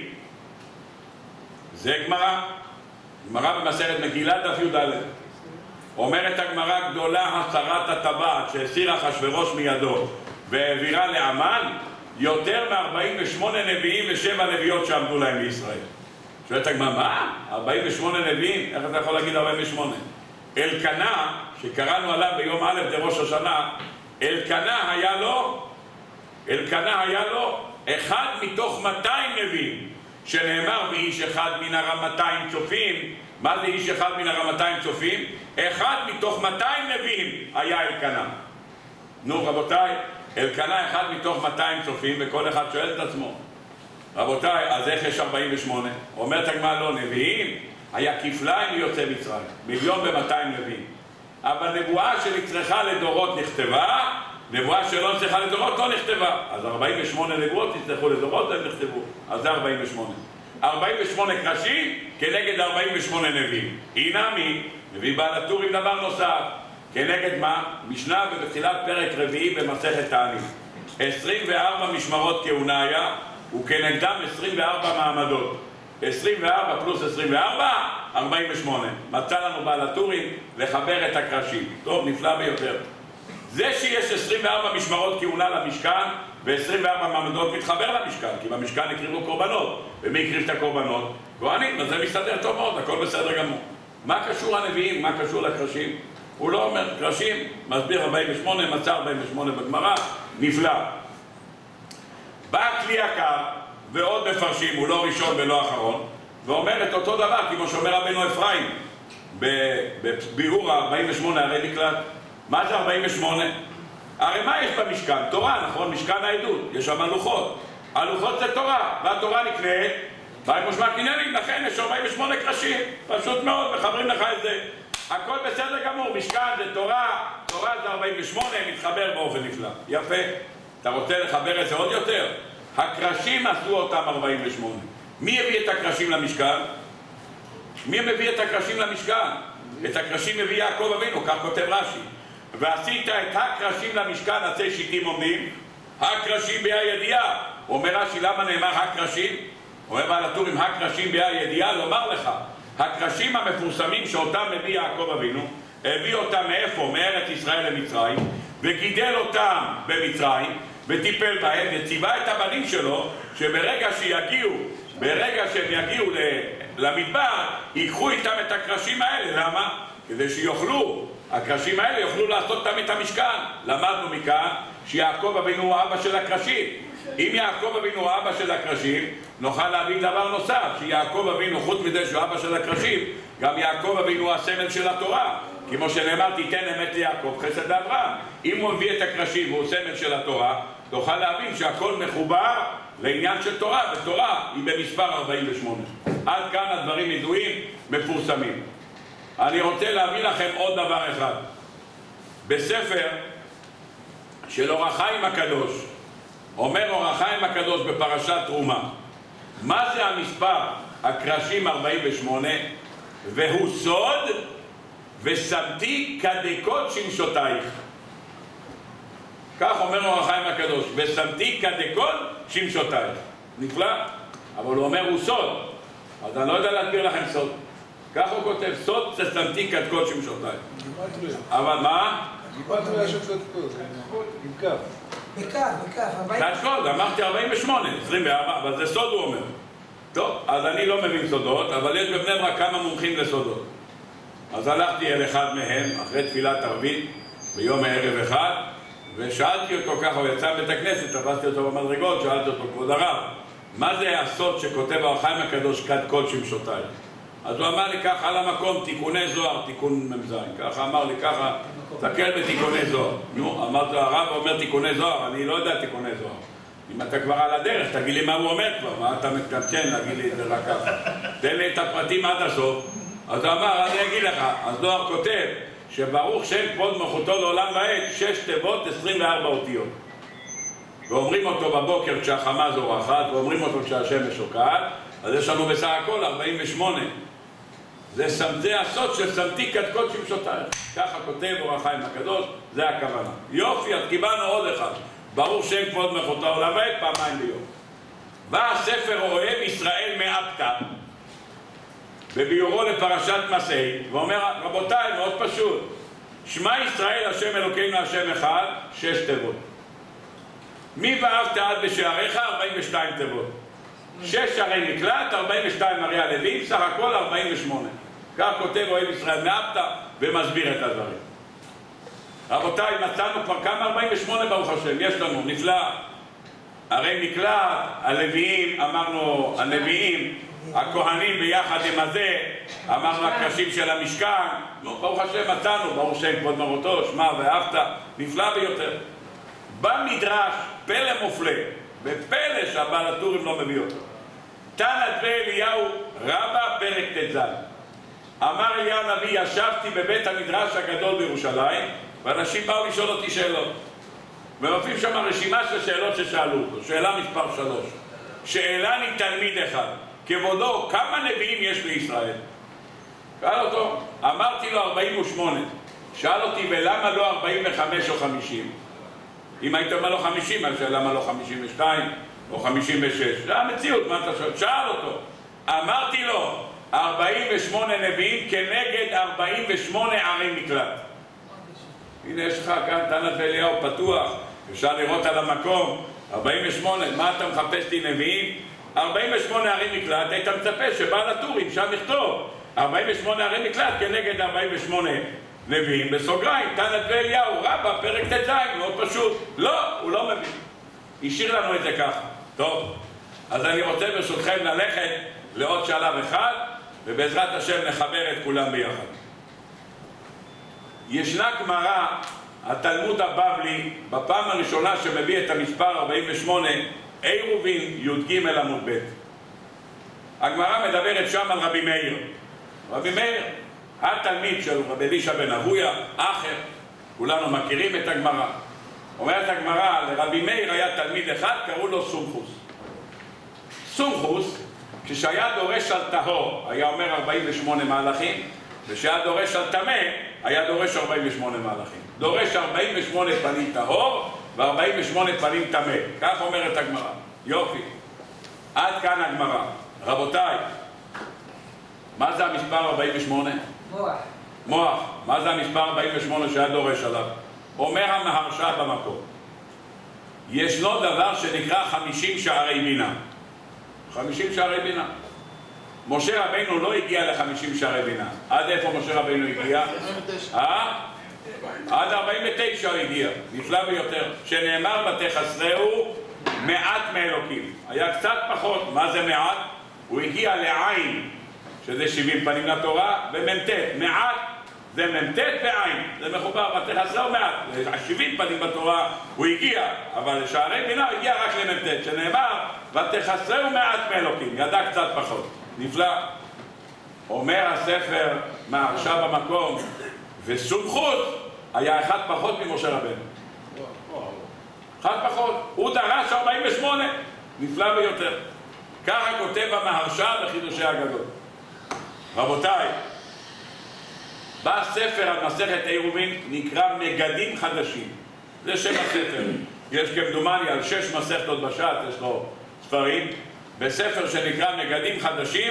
זה גמרא במסכת מגילה דף י"ד. אומרת הגמרא, גדולה הסרת הטבעת שהסירה אחשוורוש מידו והעבירה להמן יותר מ-48 נביאים ו7 נביאות שעמדו להם בישראל. שואלת הגמרא, מה? 48 נביאים? איך אתה יכול להגיד 48? אלקנה, שקראנו עליו ביום א' דראש השנה, אלקנה היה לו אחד מתוך 200 נביאים, שנאמר באיש אחד מן ה-200 צופים. מה זה איש אחד מן ה-200 צופים? אחד מתוך 200 נביאים היה אלקנה. נו רבותיי, אלקנה אחד מתוך 200 צופים, וכל אחד שואל את עצמו, רבותיי, אז איך יש 48? אומרת הגמרא, לא, נביאים היה כפליים ליוצאי מצרים, 1,200,000 נביאים. אבל נבואה שנצרכה לדורות נכתבה, נבואה שלא נצרכה לדורות לא נכתבה. אז 48 נבואות נצרכו לדורות, הם נכתבו. אז זה 48. 48 קרשים כנגד 48 נביאים. אינמי, מביא בעל הטורים דבר נוסף. כנגד מה? משנה ובתחילת פרק רביעי במסכת תענית. 24 משמרות כהונה היה, וכנגדם 24 מעמדות. 24 פלוס 24, 48. מצא לנו בעל הטורים לחבר את הקרשים. טוב, נפלא ביותר. זה שיש 24 משמרות כהונה למשכן ו24 מעמדות מתחבר למשכן, כי במשכן הקריבו קורבנות. ומי הקריב את הקורבנות? כהנים, אז זה מסתדר טוב מאוד, הכל בסדר גמור. מה קשור הנביאים? מה קשור לקרשים? הוא לא אומר קרשים, מסביר 48, מצא 48 בגמרא, נפלא. בא כלי יקר ועוד מפרשים, הוא לא ראשון ולא אחרון, ואומר את אותו דבר, כמו שאומר רבנו אפרים בביאור 48 הרי נקלט. מה זה 48? הרי מה יש במשכן? תורה, נכון? משכן העדות, יש שם לוחות. הלוחות זה תורה, והתורה נקנית בית מושמע קניינים, לכן יש 48 קרשים, פשוט מאוד, מחברים לך את זה. הכל בסדר גמור, משכן זה תורה, תורה זה 48, מתחבר באופן נפלא. יפה. אתה רוצה לחבר את זה עוד יותר? הקרשים עשו אותם 48. מי הביא את הקרשים למשכן? מי מביא את הקרשים למשכן? את הקרשים מביא יעקב אבינו, כך כותב רש"י. ועשית את הקרשים למשכן, עצי שיטים עומדים, הקרשים בה"א ידיעה. אומר רש"י, למה נאמר הקרשים? אומר בעל הטורים, הקרשים בה"א ידיעה, לומר לך, הקרשים המפורסמים שאותם מביא יעקב אבינו, הביא אותם מאיפה? מארץ ישראל למצרים, וגידל אותם במצרים, וטיפל בהם, וציווה את הבנים שלו, שברגע שהם יגיעו למדבר, ייקחו איתם את הקרשים האלה. למה? כדי שיוכלו, הקרשים האלה יוכלו לעשות אותם את המשכן. למדנו מכאן שיעקב אבינו הוא אבא של הקרשים. אם יעקב אבינו הוא אבא של הקרשים, נוכל להבין דבר נוסף, שיעקב אבינו, חוץ מזה שהוא אבא של הקרשים, גם יעקב אבינו הוא הסמל של התורה. כמו שנאמר, תיתן אמת ליעקב, חסד לאברהם. אם הוא מביא את הקרשים והוא סמל של התורה, תוכל להבין שהכל מחובר לעניין של תורה, ותורה היא במספר 48. עד כאן הדברים ידועים, מפורסמים. אני רוצה להביא לכם עוד דבר אחד. בספר של אור החיים הקדוש, אומר אור החיים הקדוש בפרשת תרומה, מה זה המספר הקרשים 48? והוא סוד ושמתי כדקות שמשותייך. כך אומר אור החיים הקדוש, ושמתי כדקות שמשותייך. נפלא? אבל הוא אומר הוא סוד, אז אני לא יודע להסביר לכם סוד. כך הוא כותב, סוד ששמתי כדקות שמשותייך. אבל מה? גימטריה של צדקות, עם כף. בכף. כדקות, אמרתי 48, 24, אבל זה סוד הוא אומר. טוב, אז אני לא מבין סודות, אבל יש בבני ברק כמה מומחים לסודות. אז הלכתי אל אחד מהם, אחרי תפילת ערבית, ביום הערב אחד, ושאלתי אותו ככה, הוא יצא מבית הכנסת, תפסתי אותו במדרגות, שאלתי אותו, כבוד הרב, מה זה הסוד שכותב אור החיים הקדוש כדקות שמשותייך? אז הוא אמר לי ככה על המקום, תיקוני זוהר, תיקון ממזין. ככה אמר לי ככה, תקל בתיקוני זוהר. נו, אמרתי, הרב אומר תיקוני זוהר, אני לא יודע תיקוני זוהר. אם אתה כבר על הדרך, תגיד לי מה הוא אומר כבר, מה אתה מתקמצן, להגיד לי את זה רק ככה. תן לי את הפרטים עד הסוף. אז הוא אמר, אני אגיד לך, אז זוהר כותב שברוך שם כבוד מלכותו לעולם ועד, 6 תיבות 24 אותיות. ואומרים אותו בבוקר כשהחמה זורחת, ואומרים אותו כשהשמש שוקעת, אז יש לנו בסך הכל 48. זה הסוד של שמתי כד קודשים שותייך. ככה כותב אור החיים הקדוש, זה הכוונה. יופי, אז קיבלנו עוד אחד. ברוך שם כבוד מלכותו לעולם ועד, פעמיים ביום. בא הספר אוהב ישראל מאפתא, בביאורו לפרשת מסעי, ואומר, רבותיי, מאוד פשוט, שמע ישראל השם אלוקינו השם אחד, 6 תיבות. מי ואהבת עד בשעריך, 42 תיבות. 6 ערי מקלט, 42 ערי הלווים, סך הכל 48. כך כותב אוהב ישראל מאפתא ומסביר את הדברים. רבותיי, מצאנו כבר כמה 48 ברוך השם, יש לנו, נפלא. ערי מקלט, הלוויים, אמרנו הנביאים, הכהנים ביחד עם הזה, אמרנו הקרשים של המשכן, ברוך השם מצאנו, ברוך שם כבוד מלכותו, שמע ואהבת, נפלא ביותר. במדרש, פלא מופלא, בפלא שהבעל הטורים לא מביא אותו. תנא דבר אליהו רבא פרק ט"ז. אמר אליהו הנביא, ישבתי בבית המדרש הגדול בירושלים, ואנשים באו לשאול אותי שאלות. ומופיעים שם רשימה של שאלות ששאלו אותו. שאלה מספר 3. שאלני תלמיד אחד, כבודו, כמה נביאים יש בישראל? שאל אותו, אמרתי לו 48. שאל אותי, ולמה לא 45 או 50? אם היית אומר לו 50, אז למה לא 52 או 56? זה המציאות, מה אתה שואל? שאל אותו. אמרתי לו, 48 נביאים כנגד 48 ערי מקלט. הנה יש לך כאן תנא ואליהו פתוח, אפשר לראות על המקום, 48, מה אתה מחפש לי נביאים? 48 ערי מקלט, היית מצפה שבעל הטורים שם יכתוב 48 ערי מקלט כנגד 48 נביאים, בסוגריים, תנא ואליהו, רבא, פרק ט"ז, מאוד פשוט. לא, הוא לא מבין. השאיר לנו את זה ככה. טוב, אז אני רוצה ברשותכם ללכת לעוד שלב אחד, ובעזרת השם נחבר את כולם ביחד. ישנה גמרא, התלמוד הבבלי, בפעם הראשונה שמביא את המספר 48, עירובין י"ג עמוד ב'. הגמרא מדברת שם על רבי מאיר. רבי מאיר, התלמיד של רבי אלישע בן אבויה, אחר, כולנו מכירים את הגמרא. אומרת הגמרא, לרבי מאיר היה תלמיד אחד, קראו לו סומכוס. סומכוס, כשהיה דורש על טהור, היה אומר 48 מהלכים, וכשהיה דורש על טמא, היה דורש 48 מהלכים. דורש 48 פנים טהור ו48 פנים טמא. כך אומרת הגמרא. יופי. עד כאן הגמרא. רבותיי, מה זה המספר 48? מוח. מוח. מה זה המספר 48 שהיה דורש עליו? אומר המהרש"א במקור. ישנו דבר שנקרא 50 שערי בינה. 50 שערי בינה. משה רבינו לא הגיע ל50 שערי בינה. עד איפה משה רבינו הגיע? 49. עד 49 הוא הגיע. נפלא ביותר. שנאמר ותחסרהו מעט מאלוקים. היה קצת פחות. מה זה מעט? הוא הגיע לעין, שזה 70 פנים לתורה, ומ"ט. מעט זה מ"ט ועין. זה מחובר, ותחסרהו מעט. 70 פנים בתורה הוא הגיע, אבל לשערי בינה הוא הגיע רק למ"ט. שנאמר ותחסרהו מעט מאלוקים. ידע קצת פחות. נפלא. אומר הספר מהרש"א במקום, וסומכות היה אחד פחות ממשה רבנו. אחד פחות. הוא דרש 48. נפלא ביותר. ככה כותב המהרש"א בחידושי הגדול. רבותיי, בא ספר על מסכת עירובין נקרא מגדים חדשים. זה שם הספר. יש כמדומני על 6 מסכתות בשעת, יש לו ספרים. בספר שנקרא מגדים חדשים,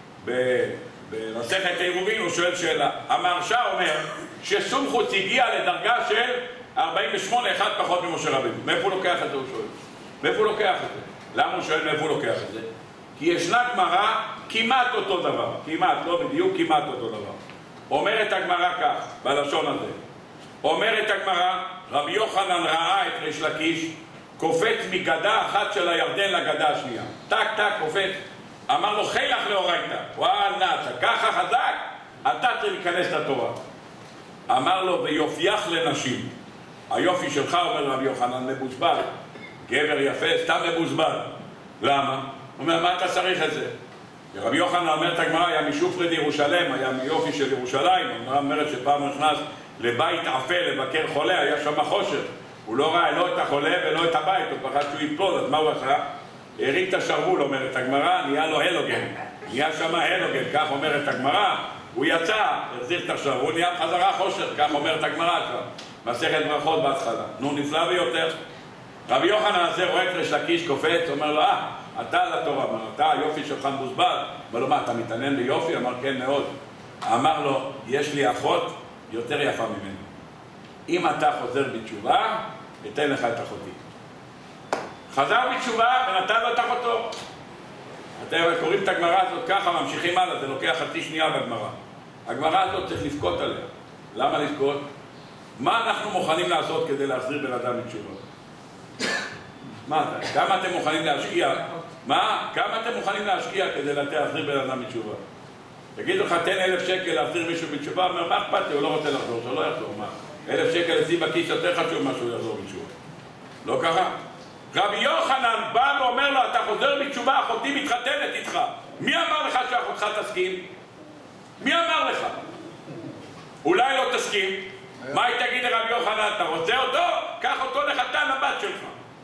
במסכת עירובין הוא שואל שאלה. המהרש"א אומר שסומכות הגיע לדרגה של 48, אחד פחות ממשה רבינו. מאיפה הוא לוקח את זה? הוא שואל. מאיפה הוא לוקח את זה? למה הוא שואל מאיפה הוא לוקח את זה? כי ישנה גמרא כמעט אותו דבר. כמעט, לא בדיוק, כמעט אותו דבר. אומרת הגמרא כך, בלשון הזה. אומרת הגמרא, רבי יוחנן ראה את ריש לקיש קופץ מגדה אחת של הירדן לגדה השנייה. טק טק קופץ. אמר לו חילך לאורייתא. וואלה, ככה חזק, אתה צריך להיכנס לתורה. אמר לו ויופייך לנשים. היופי שלך, אומר רבי יוחנן, מבוזבז. גבר יפה, סתם מבוזבז. למה? הוא אומר, מה אתה צריך את זה? רבי יוחנן אומר את הגמרא, היה משופרד ירושלם, היה מיופי של ירושלים. הגמרא אומרת שפעם הוא נכנס לבית אפל לבקר חולה, היה שם חושך. הוא לא ראה לא את החולה ולא את הבית, הוא פחד שהוא יפלול, אז מה הוא עשה? הרים את השרוול, אומרת הגמרא, נהיה לו הלוגן. נהיה שם הלוגן, כך אומרת הגמרא. הוא יצא, החזיר את השרוול, נהיה חזרה חושך, כך אומרת הגמרא עכשיו. מסכת ברכות בהתחלה. נו, נפלא ביותר. רבי יוחנן הזה רואה את ריש לקיש קופץ, אומר לו, אתה על התורה, אמר, אתה היופי שלך מבוזבז. אמר לו, מה, אתה מתעניין ביופי? אמר, כן, מאוד. אמר לו, יש לי אחות יותר יפה ממנו. אם אתה חוזר בתשובה, אתן לך את אחותי. חזר בתשובה ונתן לו את אחותו. אתם קוראים את הגמרא הזאת ככה, ממשיכים הלאה, זה לוקח חצי שנייה בגמרא. הגמרא הזאת צריך לבכות עליה. למה לבכות? מה אנחנו מוכנים לעשות כדי להחזיר בן אדם בתשובה? מה אתה? כמה אתם מוכנים להשקיע? מה? כמה אתם מוכנים להשקיע כדי להחזיר בן אדם בתשובה? תגיד לך, תן 1,000 שקל להחזיר מישהו בתשובה, אומר, מה אכפת לי? הוא לא רוצה לחזור, שהוא לא יחזור, מה? 1,000 שקל אצלי בכיס יותר חשוב מה שהוא יחזור בתשובה. לא ככה? רבי יוחנן בא ואומר לו, אתה חוזר בתשובה, אחותי מתחתנת איתך. מי אמר לך שאחותך תסכים? מי אמר לך? אולי לא תסכים. מה היא תגיד לרבי יוחנן? אתה רוצה אותו? קח אותו לחתן הבת שלך.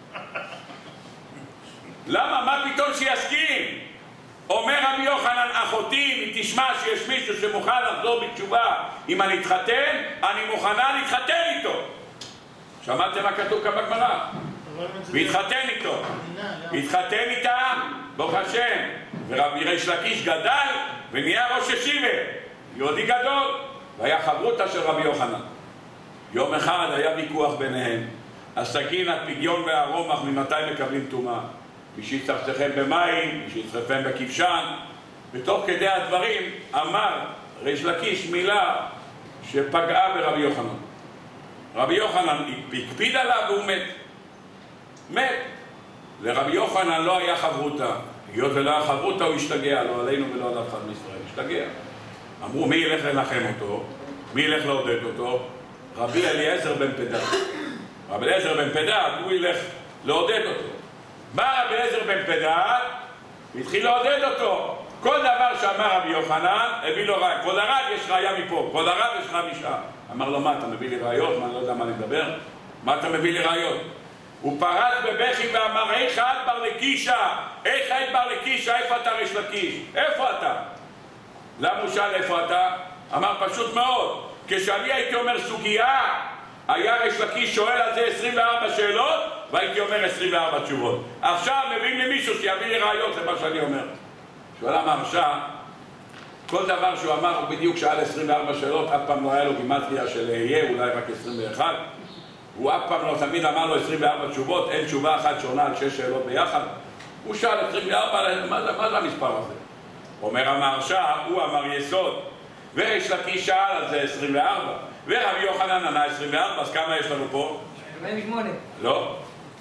למה? מה פתאום שיסכים? אומר רבי יוחנן, אחותי, אם תשמע שיש מישהו שמוכן לחזור בתשובה, אם אני אתחתן, אני מוכנה להתחתן איתו. שמעתם מה כתוב כאן בגמרא? והתחתן איתו. התחתן איתה, ברוך השם. ורבי ריש לקיש גדל ונהיה ראש ישיבה. יהודי גדול. והיה חברותא של רבי יוחנן. יום אחד היה ויכוח ביניהם. הסכין, הפגיון והרומח, ממתי מקבלים טומאה? מי שיצטרכם במים, מי שיצטרכם בכבשן. ותוך כדי הדברים אמר ריש לקיש מילה שפגעה ברבי יוחנן. רבי יוחנן הקפיד עליו והוא מת. מת. לרבי יוחנן לא היה חברותא. היות ולא היה חברותא הוא השתגע, לא עלינו ולא על אף אחד מישראל. השתגע. אמרו, מי ילך לנחם אותו? מי ילך לעודד אותו? רבי אליעזר בן פדת. רבי אליעזר בן פדת, הוא ילך לעודד אותו. בא רבי אליעזר בן פדת, והתחיל לעודד אותו. כל דבר שאמר רבי יוחנן, הביא לו ראיה. כבוד הרב יש ראיה מפה, כבוד הרב יש ראיה משם. אמר לו, מה, אתה מביא לי ראיות? מה, אני לא יודע מה אני מדבר? מה אתה מביא לי ראיות? הוא פרץ בבכי ואמר, איך את בר לקישה? איך את בר לקישה? איפה אתה ריש לקיש? איפה אתה? למה הוא שאל איפה אתה? אמר פשוט מאוד. כשאני הייתי אומר סוגיה, היה ריש לקיש שואל על זה 24 שאלות, והייתי אומר 24 תשובות. עכשיו מביאים לי מישהו שיביא לי ראיות למה שאני אומר. שואל המהרש"א, כל דבר שהוא אמר הוא בדיוק שאל 24 שאלות, אף פעם לא היה לו גימטריה של יהיה, אולי רק 21. הוא אף פעם לא תמיד אמר לו 24 תשובות, אין תשובה אחת שעונה על 6 שאלות ביחד. הוא שאל 24, מה זה המספר הזה? אומר המהרש"א, הוא אמר יסוד. וריש לקיש שאל על זה 24. ורבי יוחנן ענה 24, אז כמה יש לנו פה? 48. לא.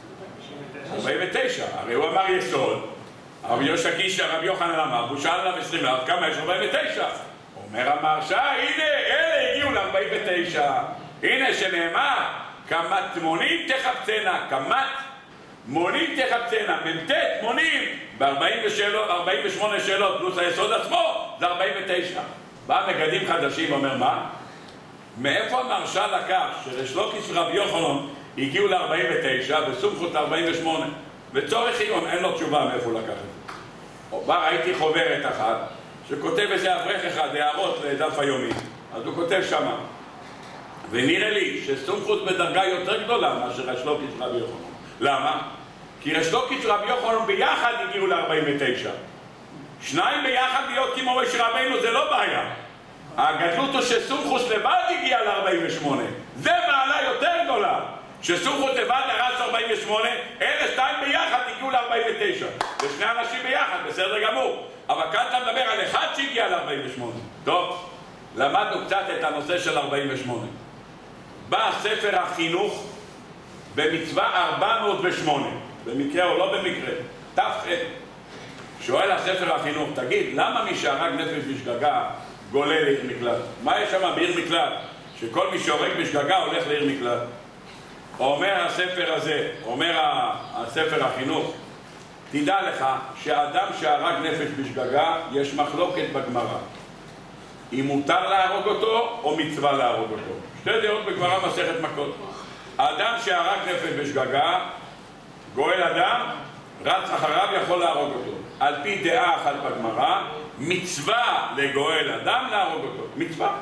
49. הרי הוא אמר יסוד. רבי יוחנן אמר, הוא שאל עליו 24, כמה יש? 49. אומר המהרש"א, הנה, אלה הגיעו ל-49. הנה שנאמר, כמת מונים תחפצנה, כמת מונים תחפצנה, מ"ט מונים, ב-48 שאלות פלוס היסוד עצמו, זה 49. בא מגדים חדשים, אומר מה? מאיפה המהרש"א לקח שריש לקיש ורבי יוחנן הגיעו ל-49 וסומכות ל-48? בצורך עיון, אין לו תשובה מאיפה הוא לקח את זה. בא ראיתי חוברת אחת שכותב איזה אברך אחד, הערות לדף היומי, אז הוא כותב שמה. ונראה לי שסומכות בדרגה יותר גדולה מאשר ריש לקיש ורבי יוחנן. למה? כי ריש לקיש ורבי יוחנן ביחד הגיעו ל-49. שניים ביחד להיות כמו משה רבינו זה לא בעיה. הגדלות הוא שסומכות לבד הגיע ל-48. זה מעלה יותר גדולה. שסומכות לבד הרס 48, אלה שתיים ביחד הגיעו ל-49. ושני אנשים ביחד, בסדר גמור. אבל כאן אתה מדבר על אחד שהגיע ל-48. טוב, למדנו קצת את הנושא של 48. בא ספר החינוך במצווה 408. במקרה או לא במקרה. ת"ח. שואל הספר החינוך, תגיד, למה מי שהרג נפש בשגגה גולה לעיר מקלט? מה יש שם בעיר מקלט? שכל מי שהורג בשגגה הולך לעיר מקלט. אומר הספר הזה, אומר הספר החינוך, תדע לך שאדם שהרג נפש בשגגה, יש מחלוקת בגמרא. אם מותר להרוג אותו או מצווה להרוג אותו. שתי דעות בגמרא מסכת מכות. האדם שהרג נפש בשגגה, גואל אדם, רץ אחריו יכול להרוג אותו. על פי דעה אחת בגמרא, מצווה לגואל אדם להרוג אותו. מצווה.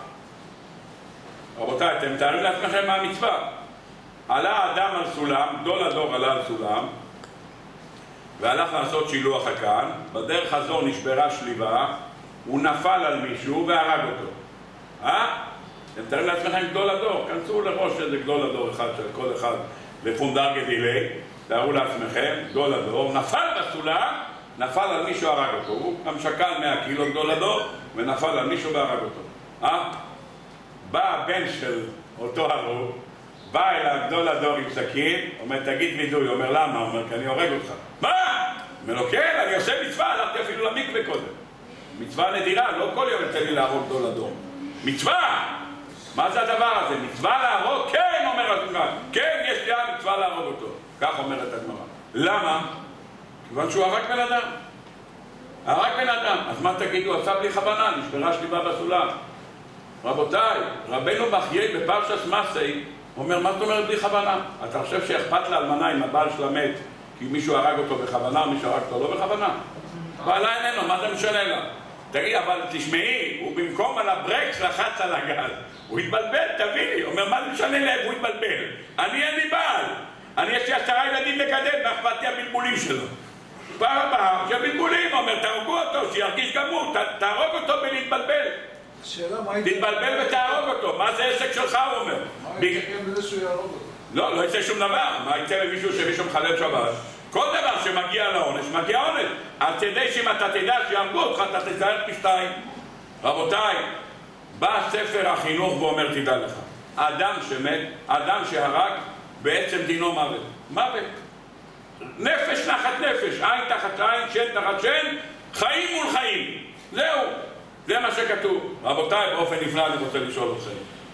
רבותיי, אתם מתארים לעצמכם מה המצווה. עלה האדם על סולם, גדול הדור עלה על סולם, והלך לעשות שילוח הקן, בדרך הזו נשברה שליבה, הוא נפל על מישהו והרג אותו. אתם מתארים לעצמכם גדול הדור, כנסו לראש איזה גדול הדור אחד של כל אחד לפונדר גדילי, תארו לעצמכם, גדול הדור, נפל בסולם, נפל על מישהו הרג אותו, הוא גם שקל 100 קילו גדול הדור, ונפל על מישהו והרג אותו. בא הבן של אותו הרוג, בא אל הגדול הדור עם סכין, אומר תגיד וידוי, אומר למה? אומר כי אני הורג אותך. מה? אומר לו כן, אני עושה מצווה, הלכתי אפילו למקווה קודם. מצווה נדירה, לא כל יום יצא לי להרוג גדול הדור. מצווה! מה זה הדבר הזה? מצווה להרוג? כן, אומר הגמרא. כן, יש לי מצווה להרוג אותו. כך אומרת הגמרא. למה? כיוון שהוא הרג בן אדם. הרג בן אדם. אז מה תגידו? עשה בלי כוונה, נשברה שליבה בסולם. רבותיי, רבנו בחיי בפרשת מסעי אומר, מה זאת אומרת בלי כוונה? אתה חושב שאכפת לאלמנה אם הבעל שלה מת כי מישהו הרג אותו בכוונה או מישהו הרג אותו לא בכוונה? בעלה איננו, מה זה משנה לה? תגיד, אבל תשמעי, הוא במקום על הברקס לחץ על הגז. הוא התבלבל, תביני. אומר, מה זה משנה להם? הוא התבלבל. אין לי בעל. יש לי 10 ילדים לגדל, מה אכפת לי הבלבולים שלו? פעם הבאה, שהבלבולים, אומר, תהרגו אותו, שירגיש גם הוא, תהרוג אותו בלהתבלבל. תתבלבל ותהרוג אותו. מה זה עסק שלך, הוא אומר? מה יצא בזה שהוא יהרוג אותו? לא יצא שום דבר. מה יצא שמישהו מחלל שבת? כל דבר שמגיע לעונש, מגיע עונש. אז תדעי שאם אתה תדע שיהרגו אותך, אתה תזהר פי 2. רבותיי, בא ספר החינוך ואומר, תדע לך, אדם שמת, אדם שהרג, בעצם דינו מוות. מוות. נפש נחת נפש, עין תחת עין, שן תחת שן, חיים מול חיים. זהו. זה מה שכתוב. רבותיי, באופן נפלא אני רוצה לשאול אתכם.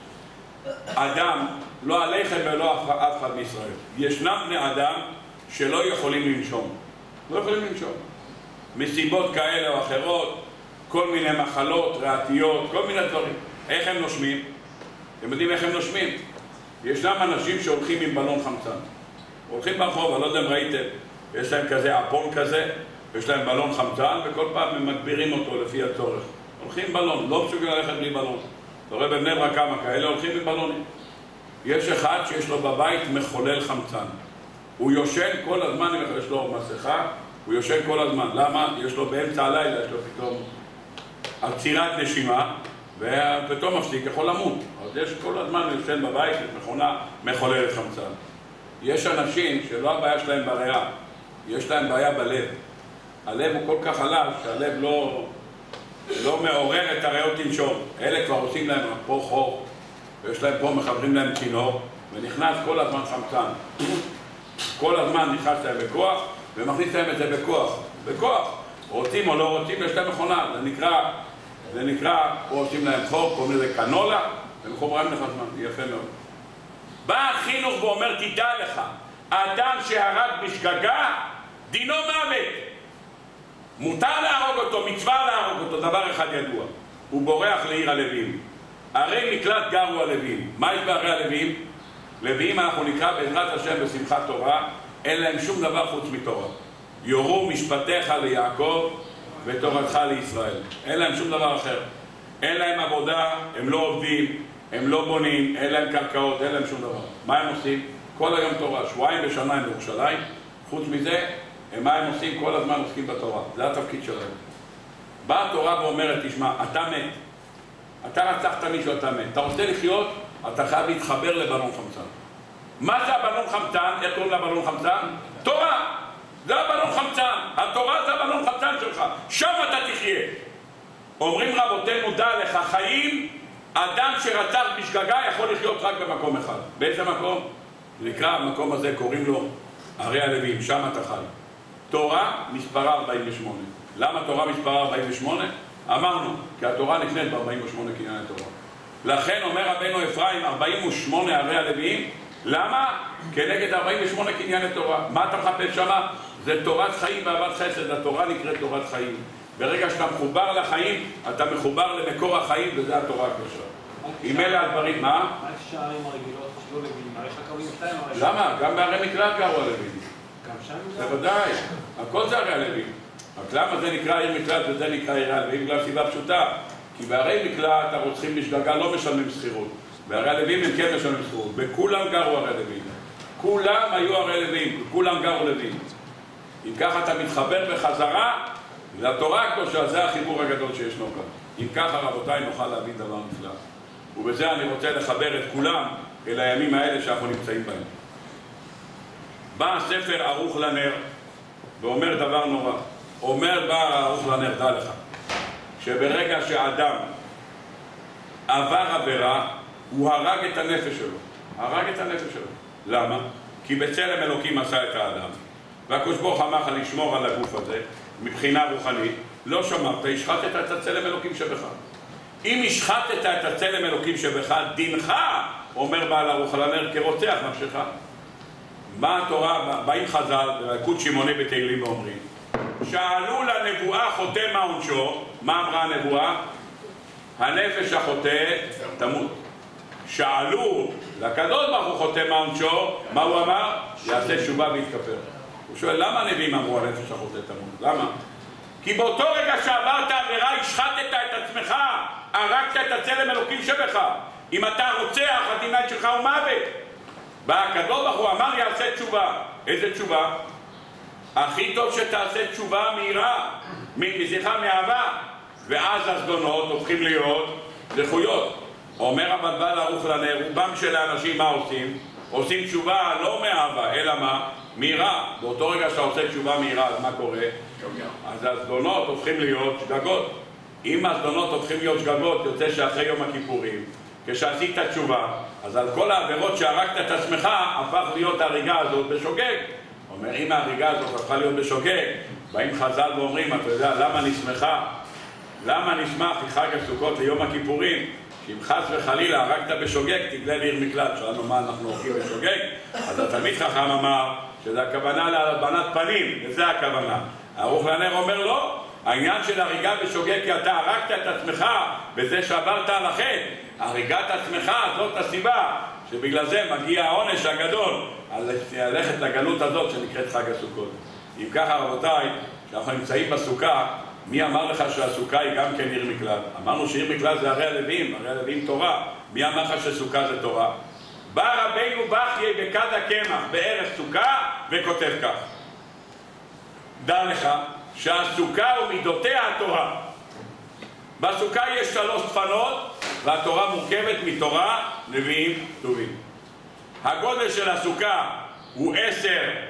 אדם, לא עליכם ולא אף אחד מישראל. ישנם בני אדם שלא יכולים לנשום. לא יכולים לנשום. מסיבות כאלה או אחרות, כל מיני מחלות, ריאתיות, כל מיני דברים. איך הם נושמים? אתם יודעים איך הם נושמים? ישנם אנשים שהולכים עם בלון חמצן. הולכים ברחוב, אני לא יודע אם ראיתם, יש להם כזה אפון כזה, יש להם בלון חמצן, וכל פעם הם מגבירים אותו לפי הצורך. הולכים בלון, לא מסוגל ללכת בלי בלון. אתה רואה בבני ברק כמה כאלה הולכים בבלונים. יש אחד שיש לו בבית מחולל חמצן. הוא יושן כל הזמן, אם יש לו מסכה, הוא יושן כל הזמן. למה? יש לו באמצע הלילה, יש לו פתאום עצירת נשימה, ופתאום מפסיק, יכול למות. אז יש כל הזמן יושן בבית, יש מכונה מחוללת חמצן. יש אנשים שלא הבעיה שלהם בריאה, יש להם בעיה בלב. הלב הוא כל כך חלש שהלב לא מעורר את הריאות לנשום. אלה כבר עושים להם פה חור, ויש להם פה, מחברים להם צינור, ונכנס כל הזמן חמצן. כל הזמן נכנס להם בכוח, ומכניס להם את זה בכוח. בכוח. רוצים או לא רוצים, יש להם מכונה. זה נקרא, פה עושים להם חור, קוראים לזה קנולה, ומחוברים לך זמן. יפה מאוד. בא החינוך ואומר, תדע לך, האדם שהרג בשגגה, דינו מוות. מותר להרוג אותו, מצווה להרוג אותו, דבר אחד ידוע. הוא בורח לעיר הלווים. ערי מקלט גרו הלווים. מה יש בערי הלווים? לווים אנחנו נקרא בעזרת השם בשמחת תורה, אין להם שום דבר חוץ מתורה. יורו משפטיך ליעקב ותורתך לישראל. אין להם שום דבר אחר. אין להם עבודה, הם לא עובדים, הם לא בונים, אין להם קרקעות, אין להם שום דבר. מה הם עושים? כל היום תורה, שבועיים בשנה הם בירושלים. חוץ מזה, מה הם עושים? כל הזמן עוסקים בתורה. זה התפקיד שלהם. באה התורה ואומרת, תשמע, אתה מת. אתה רצחת מישהו, אתה מת. אתה רוצה לחיות, אתה חייב להתחבר לבלון חמצן. מה זה הבלון חמצן? איך קוראים לבלון חמצן? תורה! זה הבלון חמצן. התורה זה הבלון חמצן שלך. שם אתה תחיה. אומרים רבותינו, דע לך, חיים, אדם שרצח בשגגה יכול לחיות רק במקום אחד. באיזה מקום? נקרא, המקום הזה קוראים לו ערי הלווים, שם אתה חי. תורה מספרה 48. למה תורה מספרה 48? אמרנו, כי התורה נקנית ב-48 קנייני תורה. לכן אומר רבנו אפרים, 48 ערי הלוויים. למה? כנגד 48 קנייני תורה. מה אתה מחפש שמה? זה תורת חיים ואהבת חסד, התורה נקראת תורת חיים. ברגע שאתה מחובר לחיים, אתה מחובר למקור החיים, וזה התורה הקדושה. עם אלה הדברים, מה? מה אפשר עם הרגילות שלא לבינים? הרי יש לך קווים שתיים, הרי... למה? גם בערי מקלט גרו הלווים. גם שם זה... בוודאי, הכל זה ערי הלווים. רק למה זה נקרא עיר מקלט וזה נקרא עיר הלווים? בגלל סיבה פשוטה. כי בערי מקלט הרוצחים בשגגה לא משלמים שכירות. בערי הלווים הם כן משלמים שכירות. בכולם גרו ערי הלווים. כולם היו ערי לווים, כולם גרו לווים. אם ככה אתה מתחבר בחזרה לתורה הקדושה, זה החיבור הגדול שישנו כאן. אם ככה רבותיי נוכל להבין דבר נפלא. ובזה אני רוצה לחבר את כולם אל הימים האלה שאנחנו נמצאים בהם. בא הספר ערוך לנר ואומר דבר נורא. אומר בא ערוך לנר, דע לך, שברגע שאדם עבר עבירה, הוא הרג את הנפש שלו. הרג את הנפש שלו. למה? כי בצלם אלוקים עשה את האדם. והקדוש ברוך הוא אמר לך לשמור על הגוף הזה מבחינה רוחנית. לא שמרת, השחטת את הצלם אלוקים שבך. אם השחטת את הצלם אלוקים שבך, דינך, אומר בעל ערוך לנר, כרוצח נפשך. מה התורה, באים חז"ל, בילקוט שמעוני בתהילים ואומרים, שאלו לנבואה חוטא מה עונשו. מה אמרה הנבואה? הנפש החוטא תמות. שאלו לקדוש ברוך הוא חוטא מה עונשו, מה הוא אמר? יעשה תשובה ויתכפר. הוא שואל, למה הנביאים אמרו הנפש החוטא תמות? למה? כי באותו רגע שעברת עבירה, השחטת את עצמך, הרגת את הצלם אלוקים שבך. אם אתה רוצח, הדין שלך הוא מוות. בא הקדוש ברוך הוא אמר יעשה תשובה. איזה תשובה? הכי טוב שתעשה תשובה מהירה, מאהבה, ואז הזדונות הופכים להיות זכויות. אומר אבל בעל ערוך לנר, רובם של האנשים מה עושים? עושים תשובה לא מאהבה, אלא מה? מהירה. באותו רגע שאתה עושה תשובה מהירה, אז מה קורה? אז הזדונות הופכים להיות שגגות. אם הזדונות הופכים להיות שגגות, יוצא שאחרי יום הכיפורים, כשעשית תשובה, אז על כל העבירות שהרגת את עצמך, הפך להיות ההריגה הזאת בשוגג. אומר, אם ההריגה הזאת הפכה להיות בשוגג, באים חז"ל ואומרים, אתה יודע, למה נשמחה? למה נשמח חג הסוכות ליום הכיפורים? שאם חס וחלילה הרגת בשוגג, תגלה לעיר מקלט. שאלנו מה אנחנו הולכים בשוגג? אז התלמיד חכם אמר שזה הכוונה להלבנת פנים, וזה הכוונה. ערוך לנר אומר לא, העניין של הריגה בשוגג כי אתה הרגת את עצמך בזה שעברת על החטא. הריגת עצמך זאת הסיבה שבגלל זה מגיע העונש הגדול על ללכת לגלות הזאת שנקראת חג הסוכות. אם ככה רבותיי, כשאנחנו נמצאים בסוכה, מי אמר לך שהסוכה היא גם כן עיר מקלט? אמרנו שעיר מקלט זה הרי הלווים, הרי הלווים תורה. מי אמר לך שסוכה זה תורה? בא רבינו בחיי בכד הקמח בערך סוכה וכותב כך, דע לך שהסוכה ומידותיה התורה. בסוכה יש 3 דפנות והתורה מורכבת מתורה, נביאים, כתובים. הגודל של הסוכה הוא 10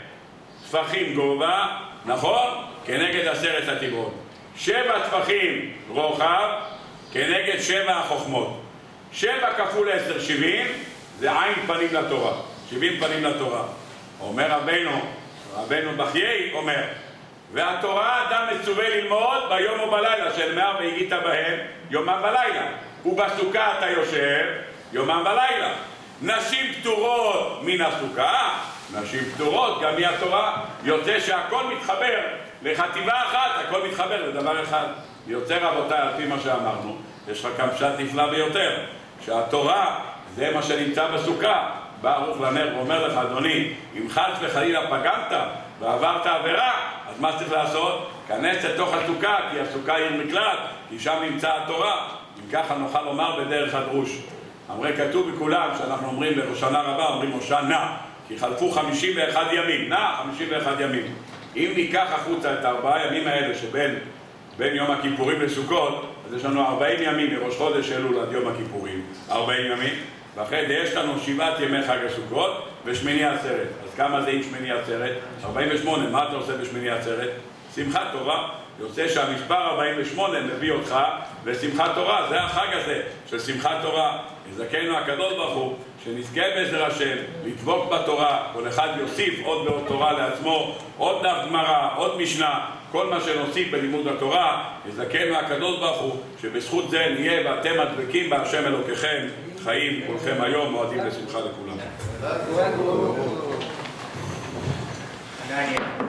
טפחים גובה, נכון? כנגד 10 התיבות. 7 טפחים רוחב כנגד 7 החוכמות. 7 כפול 10, 70, זה עין פנים לתורה. 70 פנים לתורה. אומר רבינו בחיי, אומר, והתורה אדם מצווה ללמוד ביום ובלילה, שנאמר והגית בהם יומם ולילה. ובסוכה אתה יושב יומם ולילה. נשים פטורות מן הסוכה, נשים פטורות גם מהתורה. יוצא שהכל מתחבר לחטיבה אחת, הכל מתחבר לדבר אחד. יוצא רבותיי, על פי מה שאמרנו, יש לך כאן פשט נפלא ביותר, שהתורה זה מה שנמצא בסוכה. בא ערוך לנר ואומר לך, אדוני, אם חס וחלילה פגמת ועברת עבירה, אז מה צריך לעשות? כנס לתוך הסוכה, כי הסוכה היא מקלט, כי שם נמצא התורה. אם ככה נוכל לומר בדרך הדרוש. אמרי כתוב בכולם שאנחנו אומרים בראשונה רבה, אומרים הושענא, כי חלפו 51 ימים, 51 ימים. אם ניקח החוצה את 4 ימים האלה שבין יום הכיפורים לסוכות, אז יש לנו 40 ימים מראש חודש אלול עד יום הכיפורים, 40 ימים, ואחרי זה יש לנו 7 ימי חג הסוכות ושמיני עצרת. אז כמה זה עם שמיני עצרת? 48. מה אתה עושה בשמיני עצרת? שמחת תורה. יוצא שהמספר 48 מביא אותך לשמחת תורה. זה החג הזה של שמחת תורה. יזכנו הקדוש ברוך הוא שנזכה בעזר השם לדבוק בתורה, כל אחד יוסיף עוד ועוד תורה לעצמו, עוד דף גמרא, עוד משנה, כל מה שנוסיף בלימוד התורה. יזכנו הקדוש ברוך הוא שבזכות זה נהיה ואתם הדבקים בהשם אלוקיכם חיים כולכם היום, מועדים לשמחה לכולם.